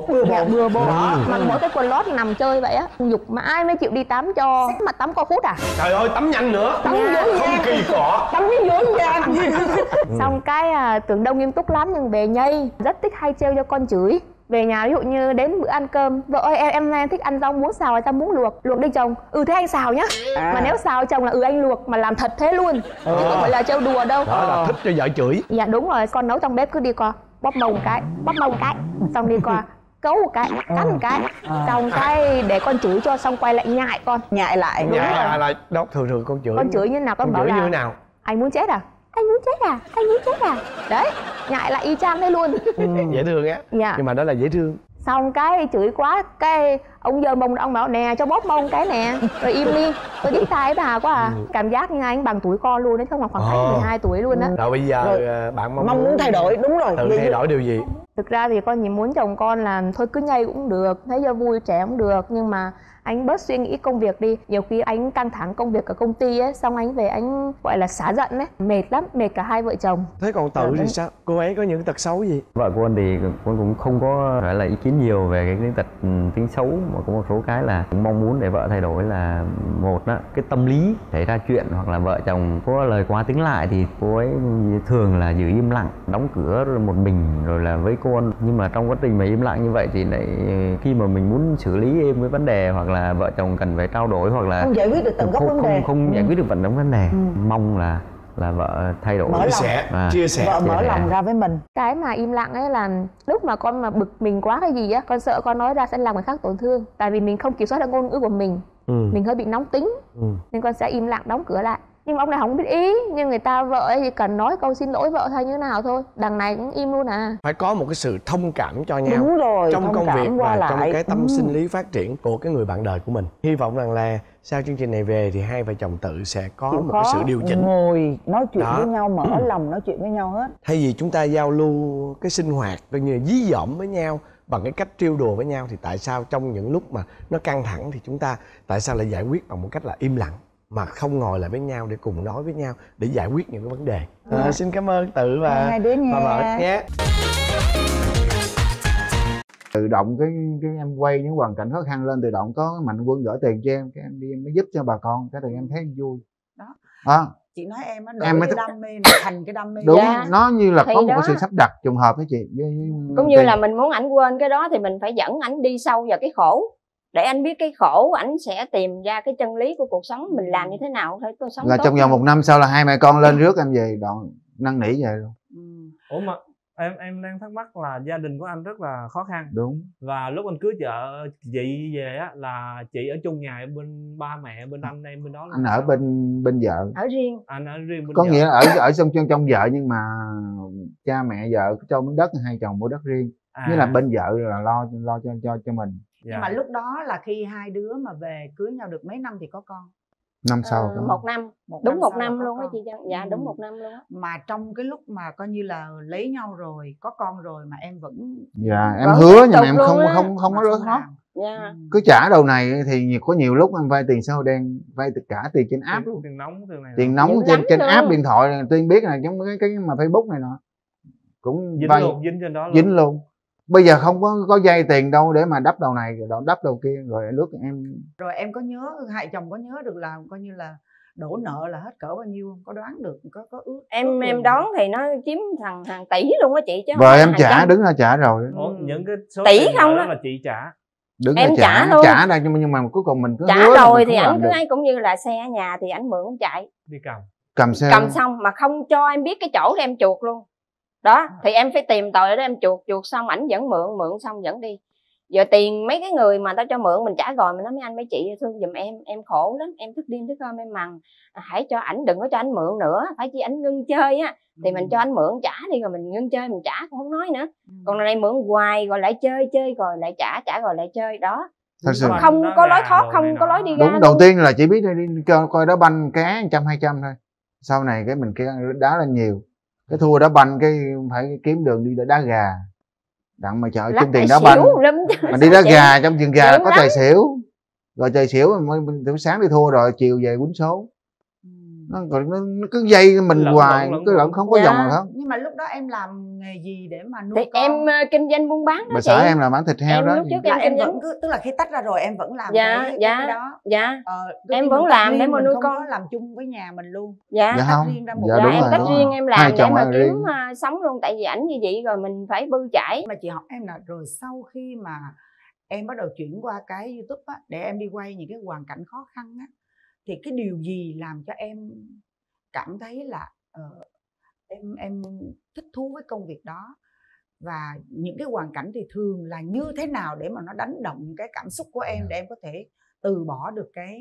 Speaker 10: mặc mỗi cái quần lót nằm chơi vậy á. Dục mà ai mới chịu đi tắm cho. Mà tắm có phút à?
Speaker 4: Trời ơi, tắm nhanh nữa,
Speaker 3: tắm dối
Speaker 4: không kỳ cọ,
Speaker 3: tắm cái dối gian.
Speaker 10: Xong cái tưởng đâu nghiêm túc lắm nhưng về nhây, rất thích hay trêu cho con chửi. Về nhà ví dụ như đến bữa ăn cơm, vợ ơi em thích ăn rau muống xào hay tao muốn luộc đi chồng. Thế anh xào nhá. Mà nếu xào chồng là anh luộc, mà làm thật thế luôn, chứ không phải là trêu đùa đâu.
Speaker 4: Đó là thích cho vợ chửi.
Speaker 10: Dạ đúng rồi, con nấu trong bếp cứ đi qua bóp mông cái, xong đi qua cấu một cái, cắn một cái, xong cái để con chửi cho, xong quay lại nhại con.
Speaker 3: Nhại lại
Speaker 4: đó, thường con chửi.
Speaker 10: Con chửi như nào? Con bảo là
Speaker 4: như thế nào?
Speaker 10: Anh muốn chết à? Anh muốn chết à? Đấy, nhại lại y chang thế luôn.
Speaker 4: Dễ thương á.
Speaker 10: Dạ.
Speaker 4: Nhưng mà đó là dễ thương.
Speaker 10: Xong cái chửi quá, cái ông giơ mông, ông bảo nè cho bóp mông cái nè, rồi im đi. Tôi biết tai bà quá à. Cảm giác như anh bằng tuổi con luôn đấy, không là khoảng cách 12 tuổi luôn á.
Speaker 4: Rồi bây giờ bạn
Speaker 3: mong muốn thay đổi, đúng rồi.
Speaker 4: Tự thay đổi điều gì?
Speaker 10: Thực ra thì con chỉ muốn chồng con là thôi cứ nhây cũng được, thấy cho vui trẻ cũng được, nhưng mà anh bớt suy nghĩ công việc đi. Nhiều khi anh căng thẳng công việc ở công ty ấy, xong anh về anh gọi là xả giận ấy, mệt lắm, mệt cả hai vợ chồng.
Speaker 4: Thế còn Tự thì sao? Cô ấy có những tật xấu gì?
Speaker 9: Vợ của anh thì con cũng không có phải là ý kiến nhiều về cái tật tính xấu, mà có một số cái là cũng mong muốn để vợ thay đổi là một đó, cái tâm lý xảy ra chuyện hoặc là vợ chồng có lời quá tính lại thì cô ấy thường là giữ im lặng, đóng cửa rồi một mình rồi là với con. Nhưng mà trong quá trình mà im lặng như vậy thì lại khi mà mình muốn xử lý êm với vấn đề hoặc là vợ chồng cần phải trao đổi hoặc là
Speaker 3: không giải quyết được tận gốc vấn đề,
Speaker 9: không giải quyết được tận gốc vấn đề, mong là vợ thay đổi,
Speaker 4: chia sẻ
Speaker 3: vợ mở lòng ra với mình.
Speaker 10: Cái mà im lặng ấy là lúc mà con mà bực mình quá cái gì á, con sợ con nói ra sẽ làm người khác tổn thương, tại vì mình không kiểm soát được ngôn ngữ của mình. Mình hơi bị nóng tính, nên con sẽ im lặng đóng cửa lại. Nhưng mà ông này không biết ý, nhưng người ta vợ ấy chỉ cần nói câu xin lỗi vợ hay như thế nào thôi, đằng này cũng im luôn à.
Speaker 4: Phải có một cái sự thông cảm cho nhau.
Speaker 3: Đúng rồi,
Speaker 4: trong công việc và
Speaker 3: lại.
Speaker 4: trong cái tâm sinh lý phát triển của cái người bạn đời của mình. Hy vọng rằng là sau chương trình này về thì hai vợ chồng Tự sẽ có một cái sự điều chỉnh,
Speaker 3: ngồi nói chuyện
Speaker 4: đó,
Speaker 3: với nhau, mở lòng nói chuyện với nhau hết.
Speaker 4: thay vì chúng ta giao lưu cái sinh hoạt coi như dí dỏm với nhau bằng cái cách trêu đùa với nhau, thì tại sao trong những lúc mà nó căng thẳng thì chúng ta tại sao lại giải quyết bằng một cách là im lặng mà không ngồi lại với nhau để cùng nói với nhau để giải quyết những cái vấn đề. Xin cảm ơn Tự và
Speaker 3: hai đứa nha.
Speaker 4: Vợ nhé.
Speaker 11: Tự động cái em quay những hoàn cảnh khó khăn lên, tự động có Mạnh Quân gửi tiền cho em, cái em đi em mới giúp cho bà con, cái thì em thấy vui đó.
Speaker 3: Chị nói em á,
Speaker 11: em mới
Speaker 3: cái đam mê này thành cái đam mê.
Speaker 11: Đúng,
Speaker 10: Dạ.
Speaker 11: nó như là
Speaker 10: Thì
Speaker 11: có một
Speaker 10: đó.
Speaker 11: cái sự sắp đặt trùng hợp với chị.
Speaker 10: Cũng như là mình muốn ảnh quên cái đó thì mình phải dẫn ảnh đi sâu vào cái khổ, để anh biết cái khổ, ảnh sẽ tìm ra cái chân lý của cuộc sống, mình làm như thế nào thôi tôi sống
Speaker 11: là
Speaker 10: tốt
Speaker 11: trong vòng
Speaker 10: hơn.
Speaker 11: 1 năm sau là hai mẹ con lên rước em về, đoạn năn nỉ về luôn.
Speaker 12: Ủa mà em đang thắc mắc là gia đình của anh rất là khó khăn.
Speaker 11: Đúng.
Speaker 12: Và lúc anh cưới vợ chị về á là chị ở chung nhà bên ba mẹ, bên anh em bên đó.
Speaker 11: Anh ở bên vợ.
Speaker 10: Ở riêng.
Speaker 12: Anh ở riêng bên
Speaker 11: có
Speaker 12: vợ.
Speaker 11: nghĩa là ở trong vợ, nhưng mà cha mẹ vợ cho miếng đất, hai chồng mua đất riêng. Như là bên vợ là lo cho mình.
Speaker 3: Nhưng mà lúc đó là khi hai đứa mà về cưới nhau được mấy năm thì có con?
Speaker 11: Năm sau.
Speaker 10: 1 năm. Đúng 1 năm luôn á chị Trân. Dạ đúng 1 năm luôn á.
Speaker 3: Mà trong cái lúc mà coi như là lấy nhau rồi, có con rồi mà em vẫn.
Speaker 11: Dạ em hứa nhưng mà em không có rớt hết.
Speaker 10: Dạ.
Speaker 11: Cứ trả đầu này thì có nhiều lúc em vay tiền xã hội đen, vay tất cả tiền trên app luôn.
Speaker 12: Tiền nóng này.
Speaker 11: Tiền nóng trên app điện thoại này, Tuyên biết này, giống cái mà Facebook này nọ cũng
Speaker 12: dính
Speaker 11: vay
Speaker 12: luôn, dính trên đó luôn.
Speaker 11: Dính luôn. Bây giờ không có dây tiền đâu để mà đắp đầu này rồi đắp đầu kia, rồi lúc em.
Speaker 3: Rồi em có nhớ, hai chồng có nhớ được là coi như là đổ nợ là hết cỡ bao nhiêu không? Có đoán được, có ước?
Speaker 10: Em đoán thì nó chiếm hàng tỷ luôn á chị chứ.
Speaker 11: Vợ em trả, đứng ra trả rồi.
Speaker 12: Ủa, những cái số
Speaker 10: tỷ
Speaker 12: tiền
Speaker 10: không
Speaker 12: đó
Speaker 10: đó
Speaker 12: là chị trả.
Speaker 11: Đứng
Speaker 10: em
Speaker 11: ra
Speaker 10: trả luôn.
Speaker 11: Trả đây nhưng mà cuối cùng mình cứ
Speaker 10: trả
Speaker 11: hứa
Speaker 10: rồi thì
Speaker 11: không
Speaker 10: ảnh
Speaker 11: làm
Speaker 10: cứ
Speaker 11: được.
Speaker 10: ấy, cũng như là xe ở nhà thì ảnh mượn chạy.
Speaker 12: Đi cầm.
Speaker 11: Cầm xe.
Speaker 10: Cầm xong mà không cho em biết cái chỗ để em chuộc luôn. Đó, thì em phải tìm tội để em chuộc xong ảnh vẫn mượn xong vẫn đi. Giờ tiền mấy cái người mà tao cho mượn mình trả rồi, mình nói mấy anh mấy chị thương giùm em khổ lắm, em thức đêm thức hôm em mằn, hãy cho ảnh, đừng có cho ảnh mượn nữa, phải chi ảnh ngưng chơi á thì mình cho ảnh mượn trả đi, rồi mình ngưng chơi mình trả cũng không nói nữa. Còn này mượn hoài rồi lại chơi rồi lại trả rồi lại chơi đó.
Speaker 11: Thật sự
Speaker 10: Không có lối thoát, không có lối đi ra.
Speaker 11: Đúng, đầu tiên là chỉ biết đi coi đá banh cá 100-200 thôi. Sau này cái mình đá lên nhiều. Cái thua đá banh cái phải kiếm đường đi đá gà. Đặng mà chợ chung tiền đá banh. Mà đi đá gà, trong chừng gà có tài xỉu. Rồi tài xỉu mới sáng đi thua rồi chiều về quýnh số. Nó cứ dây mình hoài, cứ lẫn không có dòng nào hết.
Speaker 3: Nhưng mà lúc đó em làm nghề gì để mà nuôi
Speaker 10: thì
Speaker 3: con?
Speaker 10: Em kinh doanh buôn bán đó
Speaker 11: bà
Speaker 10: chị.
Speaker 11: xã em là bán thịt heo
Speaker 10: em
Speaker 11: đó.
Speaker 10: Lúc trước
Speaker 3: là em
Speaker 10: kinh
Speaker 3: vẫn
Speaker 10: doanh.
Speaker 3: cứ, tức là khi tách ra rồi em vẫn làm
Speaker 10: cái
Speaker 3: đó.
Speaker 10: Dạ. Em vẫn làm để mà nuôi con.
Speaker 3: Không có làm chung với nhà mình luôn.
Speaker 10: Dạ.
Speaker 11: Dạ không.
Speaker 3: Riêng ra một
Speaker 11: Dạ, đúng
Speaker 10: em
Speaker 11: rồi,
Speaker 10: tách
Speaker 11: đúng
Speaker 10: riêng
Speaker 11: rồi.
Speaker 10: em làm
Speaker 11: Hai
Speaker 10: để
Speaker 11: chồng
Speaker 10: mà
Speaker 11: em
Speaker 10: kiếm
Speaker 11: riêng.
Speaker 10: sống luôn, tại vì ảnh như vậy rồi mình phải bươn chải.
Speaker 3: Mà chị hỏi em là rồi sau khi mà em bắt đầu chuyển qua cái YouTube á, để em đi quay những cái hoàn cảnh khó khăn á, thì cái điều gì làm cho em cảm thấy là em thích thú với công việc đó, và những cái hoàn cảnh thì thường là như thế nào để mà nó đánh động cái cảm xúc của em để em có thể từ bỏ được cái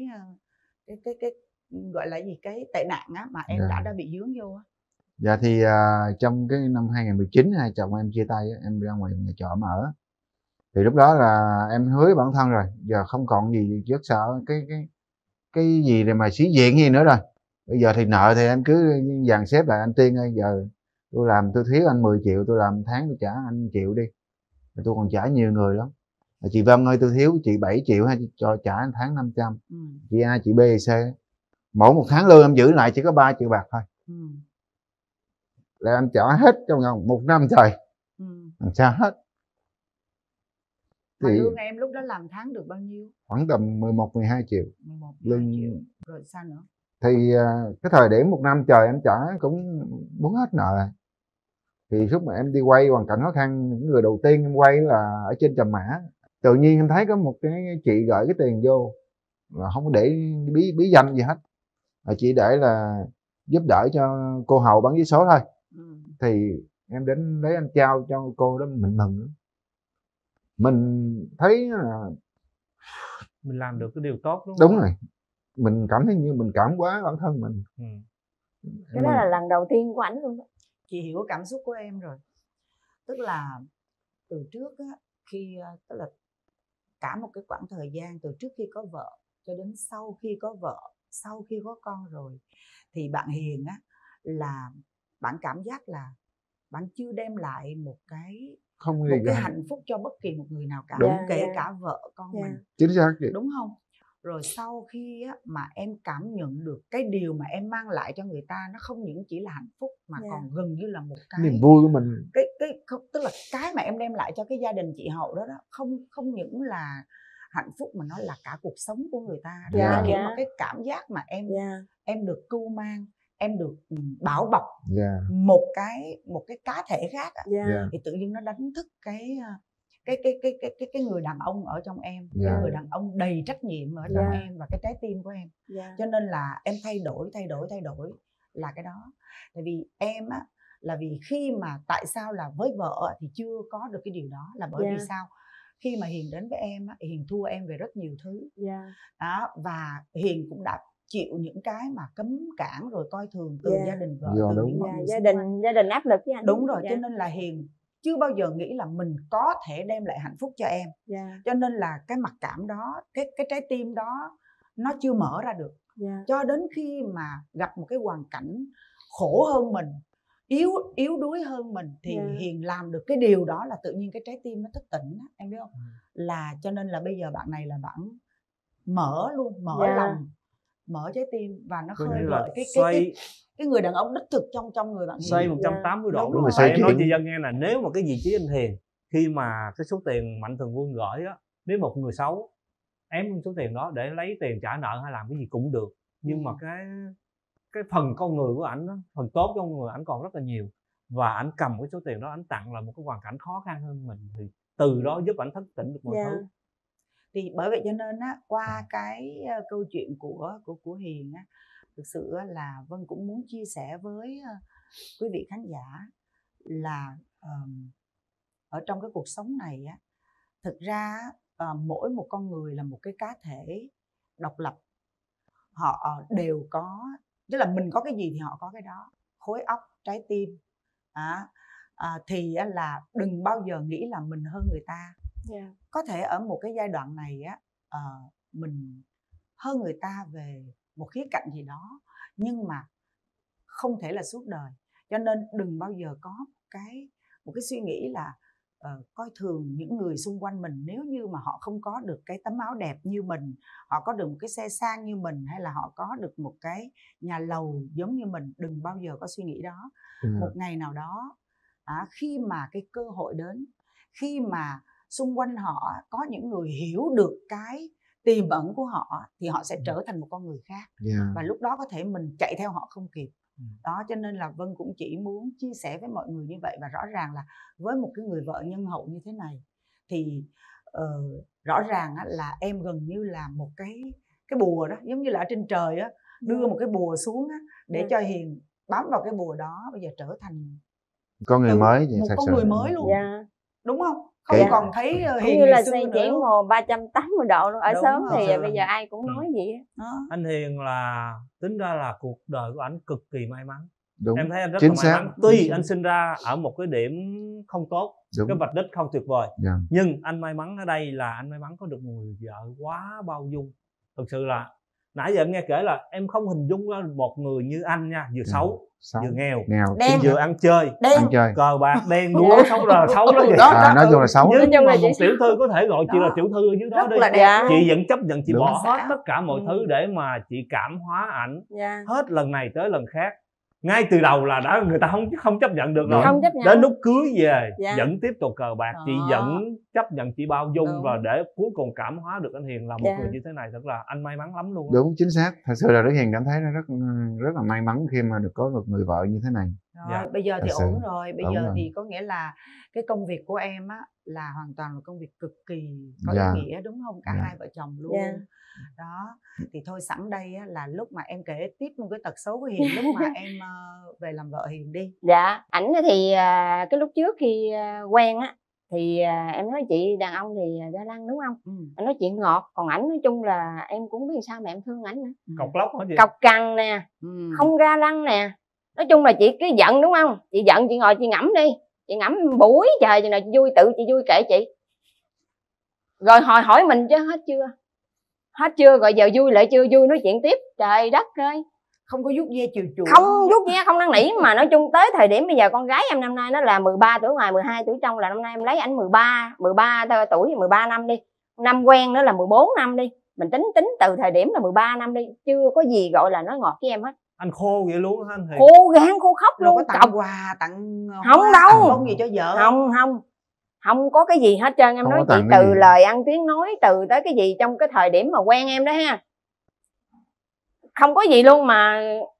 Speaker 3: gọi là gì, cái tệ nạn á mà em đã bị dướng vô á?
Speaker 11: Dạ thì trong cái năm 2019 hai chồng em chia tay, em ra ngoài nhà trọ mà ở. Thì lúc đó là em hứa với bản thân rồi, giờ không còn gì rất sợ cái gì để mà sĩ diện gì nữa rồi. Bây giờ thì nợ thì em cứ dàn xếp lại, anh Tiên ơi, giờ tôi làm tôi thiếu anh 10 triệu, tôi làm tháng tôi trả anh 1 triệu đi. Tôi còn trả nhiều người lắm. Chị Vân ơi tôi thiếu chị 7 triệu hay cho trả anh tháng 500. Chị A, chị B, C. Mỗi một tháng lương em giữ lại chỉ có 3 triệu bạc thôi. Là em trả hết trong vòng 1 năm trời. Làm sao hết.
Speaker 3: Mà lương em lúc đó làm tháng được bao nhiêu?
Speaker 11: Khoảng tầm 11-12 triệu.
Speaker 3: 11-12 triệu. Rồi sao nữa?
Speaker 11: Thì cái thời điểm 1 năm trời em trả cũng muốn hết nợ. Thì lúc mà em đi quay hoàn cảnh khó khăn, những người đầu tiên em quay là ở trên Trầm Mã. Tự nhiên em thấy có một cái chị gửi cái tiền vô, là không có để bí danh gì hết, là chỉ để là giúp đỡ cho cô hầu bán vé số thôi. Thì em đến lấy anh trao cho cô đó, mình mừng nữa. Mình thấy là
Speaker 12: mình làm được cái điều tốt, đúng không?
Speaker 11: Đúng rồi. mình cảm thấy như mình cảm hóa bản thân mình.
Speaker 13: Cái đó là lần đầu tiên của ảnh luôn đó.
Speaker 3: Chị hiểu cảm xúc của em rồi. Tức là từ trước á, khi tức là cả một cái quãng thời gian từ trước khi có vợ cho đến sau khi có vợ, sau khi có con rồi, thì bạn Hiền á là bạn cảm giác là bạn chưa đem lại một cái hạnh phúc cho bất kỳ một người nào cả, kể cả vợ con mình.
Speaker 11: Chính xác vậy.
Speaker 3: Đúng không? Rồi sau khi á, mà em cảm nhận được cái điều mà em mang lại cho người ta nó không những chỉ là hạnh phúc mà còn gần như là một cái
Speaker 11: niềm vui của mình.
Speaker 3: Tức là cái mà em đem lại cho cái gia đình chị Hậu đó không những là hạnh phúc mà nó là cả cuộc sống của người ta. Kiểu mà cái cảm giác mà em được cưu mang, em được bảo bọc một cái cá thể khác thì tự nhiên nó đánh thức cái người đàn ông ở trong em, cái người đàn ông đầy trách nhiệm ở trong em và cái trái tim của em. Cho nên là em thay đổi là cái đó. Tại vì em á là vì khi mà tại sao là với vợ thì chưa có được cái điều đó là bởi vì sao? Khi mà Hiền đến với em á, Hiền thua em về rất nhiều thứ. Đó, và Hiền cũng đã chịu những cái mà cấm cản rồi coi thường từ gia đình vợ, từ những mọi người
Speaker 13: gia đình áp lực với anh.
Speaker 3: Đúng rồi, cho nên là Hiền chưa bao giờ nghĩ là mình có thể đem lại hạnh phúc cho em. Cho nên là cái mặc cảm đó, cái trái tim đó nó chưa mở ra được. Cho đến khi mà gặp một cái hoàn cảnh khổ hơn mình, yếu đuối hơn mình thì Hiền làm được cái điều đó là tự nhiên cái trái tim nó thức tỉnh, em biết không? Là cho nên là bây giờ bạn này là bạn mở luôn, mở lòng, mở trái tim và nó khơi gợi cái người đàn ông đích thực trong người bạn.
Speaker 12: Xoay 180 độ luôn. Tại em nói chị Dân nghe là nếu mà cái vị trí anh Hiền khi mà cái số tiền Mạnh Thường Quân gửi á, nếu một người xấu ém số tiền đó để lấy tiền trả nợ hay làm cái gì cũng được, nhưng mà cái phần con người của ảnh, phần tốt trong người ảnh còn rất là nhiều, và ảnh cầm cái số tiền đó ảnh tặng là một cái hoàn cảnh khó khăn hơn mình, thì từ đó giúp ảnh thức tỉnh được mọi thứ.
Speaker 3: Thì bởi vậy cho nên á, qua cái câu chuyện của Hiền á, thực sự là Vân cũng muốn chia sẻ với quý vị khán giả là ở trong cái cuộc sống này á, thực ra mỗi một con người là một cái cá thể độc lập, họ đều có, tức là mình có cái gì thì họ có cái đó, khối óc, trái tim, thì là đừng bao giờ nghĩ là mình hơn người ta. Có thể ở một cái giai đoạn này á, mình hơn người ta về một khía cạnh gì đó, nhưng mà không thể là suốt đời. Cho nên đừng bao giờ có một cái suy nghĩ là coi thường những người xung quanh mình nếu như mà họ không có được cái tấm áo đẹp như mình, họ có được một cái xe sang như mình, hay là họ có được một cái nhà lầu giống như mình. Đừng bao giờ có suy nghĩ đó. Một ngày nào đó khi mà cái cơ hội đến, khi mà xung quanh họ có những người hiểu được cái tiềm ẩn của họ thì họ sẽ trở thành một con người khác. Và lúc đó có thể mình chạy theo họ không kịp. Đó, cho nên là Vân cũng chỉ muốn chia sẻ với mọi người như vậy. Và rõ ràng là với một cái người vợ nhân hậu như thế này thì rõ ràng là em gần như là một cái bùa đó, giống như là ở trên trời á, đưa một cái bùa xuống á, để cho Hiền bám vào cái bùa đó, bây giờ trở thành
Speaker 11: con người mới,
Speaker 3: một con người mới luôn. Đúng không? Không còn thấy Hiền
Speaker 13: như là xoay chuyển màu 380 độ luôn. Ở sớm thì bây giờ ai cũng nói vậy đó.
Speaker 12: Anh Hiền là tính ra là cuộc đời của ảnh cực kỳ may mắn.
Speaker 11: Đúng.
Speaker 12: Em thấy anh rất là may mắn. Tuy anh sinh ra ở một cái điểm không tốt, cái vạch đích không tuyệt vời, nhưng anh may mắn ở đây là anh may mắn có được người vợ quá bao dung. Thực sự là nãy giờ em nghe kể là em không hình dung ra một người như anh nha, vừa xấu, vừa nghèo, vừa ăn chơi, cờ bạc, đen đúa, xấu là xấu đó.
Speaker 11: Nói chung là xấu.
Speaker 12: Nhưng mà một tiểu thư có thể gọi chị là tiểu thư ở dưới đó đi, chị vẫn chấp nhận, chị bỏ hết tất cả mọi thứ để mà chị cảm hóa ảnh hết lần này tới lần khác. Ngay từ đầu là đã người ta không chấp nhận được rồi. Đến lúc cưới về vẫn tiếp tục cờ bạc, chị vẫn chấp nhận, chị bao dung, và để cuối cùng cảm hóa được anh Hiền là một người như thế này. Thật là anh may mắn lắm luôn.
Speaker 11: Đúng, chính xác. Thật sự là Đức Hiền cảm thấy rất là may mắn khi mà được có một người vợ như thế này.
Speaker 3: Rồi, bây giờ thì ổn rồi. Bây giờ thì có nghĩa là cái công việc của em á là hoàn toàn là công việc cực kỳ có ý nghĩa, đúng không? Cả hai vợ chồng luôn. Đó, thì thôi sẵn đây á, là lúc mà em kể tiếp một cái tật xấu của Hiền lúc mà em về làm vợ Hiền đi.
Speaker 13: Ảnh thì cái lúc trước khi quen á thì em nói chị đàn ông thì ga lăng đúng không? Em nói chuyện ngọt, còn ảnh nói chung là em cũng biết sao mà em thương ảnh nữa.
Speaker 12: Cọc lóc hả chị?
Speaker 13: Cọc cằn nè, không ga lăng nè. Nói chung là chị cứ giận đúng không? Chị giận chị ngồi chị ngẫm đi, chị ngẫm buổi trời chừng nào chị vui, tự chị vui kệ chị. Rồi hỏi mình chứ hết chưa? Hết chưa? Rồi giờ vui lại chưa? Vui nói chuyện tiếp. Trời đất ơi,
Speaker 3: không có vuốt ve chiều chuộng,
Speaker 13: không vuốt ve, không năn nỉ. Mà nói chung tới thời điểm bây giờ con gái em năm nay nó là 13 tuổi ngoài, 12 tuổi trong, là năm nay em lấy ảnh 13 tuổi, 13 năm đi, năm quen nữa là 14 năm đi, mình tính từ thời điểm là 13 năm đi, chưa có gì gọi là nói ngọt với em hết.
Speaker 12: Anh khô vậy luôn hả anh?
Speaker 13: Khô gan khô khóc luôn.
Speaker 3: Có tặng quà, tặng
Speaker 13: không
Speaker 3: hoa,
Speaker 13: đâu,
Speaker 3: tặng bông gì cho vợ?
Speaker 13: Không có cái gì hết trơn. Em nói chị từ lời ăn tiếng nói, từ tới cái gì trong cái thời điểm mà quen em đó ha, không có gì luôn. Mà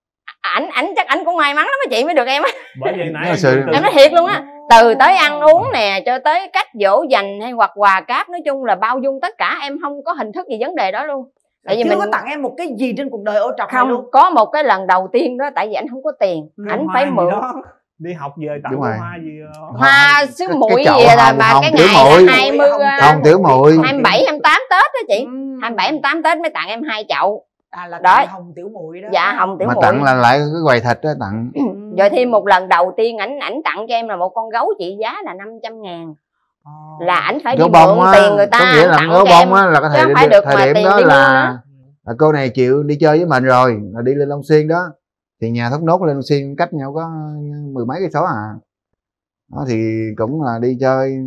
Speaker 13: ảnh chắc ảnh cũng may mắn lắm á chị mới được em á.
Speaker 12: Bởi vậy nãy
Speaker 13: em nói thiệt luôn á, từ tới ăn uống nè cho tới cách dỗ dành hay hoặc quà cáp, nói chung là bao dung tất cả. Em không có hình thức gì vấn đề đó luôn.
Speaker 3: Tại vì mình có tặng em một cái gì trên cuộc đời ô trọc
Speaker 13: không
Speaker 3: này luôn.
Speaker 13: có một cái lần đầu tiên đó, tại vì anh không có tiền, ảnh phải mượn.
Speaker 12: Đi học về tặng hoa gì
Speaker 13: hoa sứ muội gì là mà cái ngày là 20
Speaker 11: không tiểu muội
Speaker 13: 27 28 Tết đó chị. 27 28 Tết mới tặng em 2 chậu.
Speaker 3: Là
Speaker 13: đó
Speaker 3: hồng tiểu muội đó.
Speaker 13: Dạ hồng tiểu
Speaker 11: mà
Speaker 13: muội.
Speaker 11: tặng là lại cái quầy thịt đó tặng.
Speaker 13: Rồi thêm một lần đầu tiên ảnh tặng cho em là một con gấu trị giá là 500.000. Là ảnh phải đi mượn tiền người ta.
Speaker 11: Có nghĩa là gấu bông á là cái thời điểm đó là cô này chịu đi chơi với mình rồi, là đi lên Long Xuyên đó, thì nhà Thốt Nốt lên Long Xuyên cách nhau có 10 mấy cây số à. Đó thì cũng là đi chơi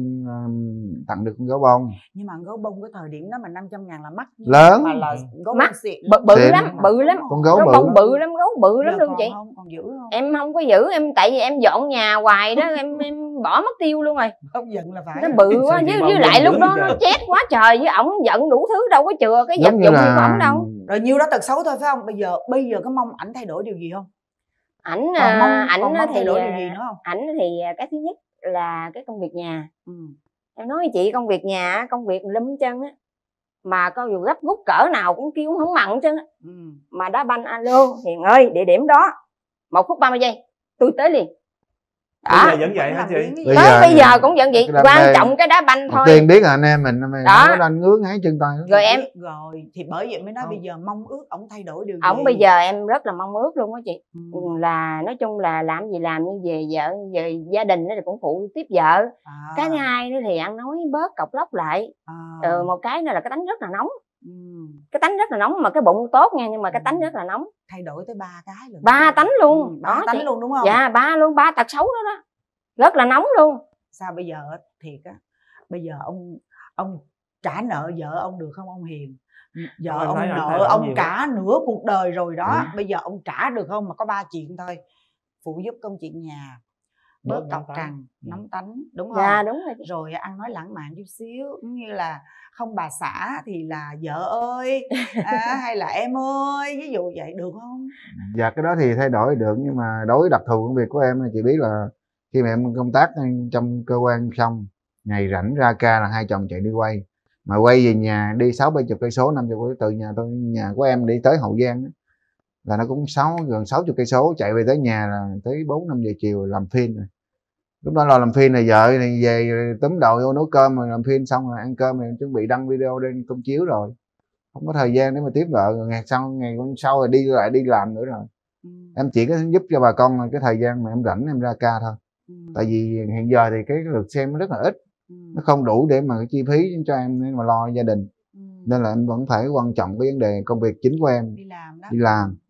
Speaker 11: tặng được con gấu bông.
Speaker 3: Nhưng mà gấu bông cái thời điểm đó mà 500.000 là mắc
Speaker 11: lớn,
Speaker 3: mà là gấu
Speaker 13: mắc
Speaker 3: xịn
Speaker 13: bự lắm,
Speaker 11: con gấu
Speaker 13: bông bự lắm, gấu bự lắm luôn chị.
Speaker 3: Còn giữ không?
Speaker 13: Em không có giữ, em tại vì em dọn nhà hoài đó, em bỏ mất tiêu luôn rồi.
Speaker 3: Không giận là phải.
Speaker 13: Nó bự quá, với lại lúc đó nó chết quá trời, với ổng giận đủ thứ, đâu có chừa cái vật dụng gì của ổng đâu.
Speaker 3: Rồi nhiêu đó tật xấu thôi phải không? Bây giờ có mong ảnh thay đổi điều gì không?
Speaker 13: Ảnh
Speaker 3: thay đổi điều gì nữa không?
Speaker 13: Ảnh thì cái thứ nhất là cái công việc nhà. Em nói với chị, công việc nhà, công việc lum chân á, mà coi dù gấp rút cỡ nào cũng kêu không mặn chân á. Mà đá banh alo Hiền ơi, địa điểm đó 1 phút 30 giây tôi tới liền.
Speaker 12: Bây giờ vẫn vậy hả chị?
Speaker 13: Bây giờ cũng vẫn vậy, quan trọng cái đá banh thôi.
Speaker 11: Tiên biết là anh em mình đó anh ngứa ngáy chân tay
Speaker 13: rồi em
Speaker 3: rồi thì bởi vậy mới nói bây giờ mong ước ổng thay đổi điều gì.
Speaker 13: Ổng bây giờ em rất là mong ước luôn á chị. Là nói chung là làm gì làm, như về vợ về gia đình thì cũng phụ tiếp vợ. Cái hai nữa thì ăn nói bớt cọc lóc lại. Một cái nữa là cái tánh rất là nóng. Cái tánh rất là nóng, mà cái bụng tốt nha, nhưng mà cái tánh rất là nóng.
Speaker 3: Thay đổi tới 3 cái luôn.
Speaker 13: 3 tánh luôn.
Speaker 3: 3 tánh luôn đúng không?
Speaker 13: Dạ 3 luôn, 3 tật xấu đó đó. Rất là nóng luôn.
Speaker 3: Sao bây giờ thiệt á, bây giờ ông trả nợ vợ ông được không ông Hiền? Vợ ông nợ ông cả nửa cuộc đời rồi đó. Bây giờ ông trả được không? Mà có 3 chuyện thôi. Phụ giúp công chuyện nhà, bớt cọc cằn, nóng tánh, đúng không?
Speaker 13: Dạ đúng rồi.
Speaker 3: Rồi ăn nói lãng mạn chút xíu, cũng như là không bà xã thì là vợ ơi, hay là em ơi, ví dụ vậy được không?
Speaker 11: Dạ cái đó thì thay đổi được, nhưng mà đối với đặc thù công việc của em chị biết là khi mà em công tác trong cơ quan xong, ngày rảnh ra ca là hai chồng chạy đi quay, mà quay về nhà đi 60-70 cây số, 50 cây số, từ nhà của em đi tới Hậu Giang đó, là nó cũng gần 60 cây số, chạy về tới nhà là tới 4-5 giờ chiều làm phim rồi. Lúc đó lo làm phim này, vợ này về túm đầu vô nấu cơm, rồi làm phim xong rồi ăn cơm rồi chuẩn bị đăng video lên công chiếu rồi, không có thời gian để mà tiếp vợ. Rồi ngày hôm sau rồi đi làm nữa rồi. Em chỉ có giúp cho bà con cái thời gian mà em rảnh em ra ca thôi. Tại vì hiện giờ thì cái lượt xem nó rất là ít, nó không đủ để mà cái chi phí cho em để mà lo gia đình, nên là em vẫn phải quan trọng cái vấn đề công việc chính của em, đi làm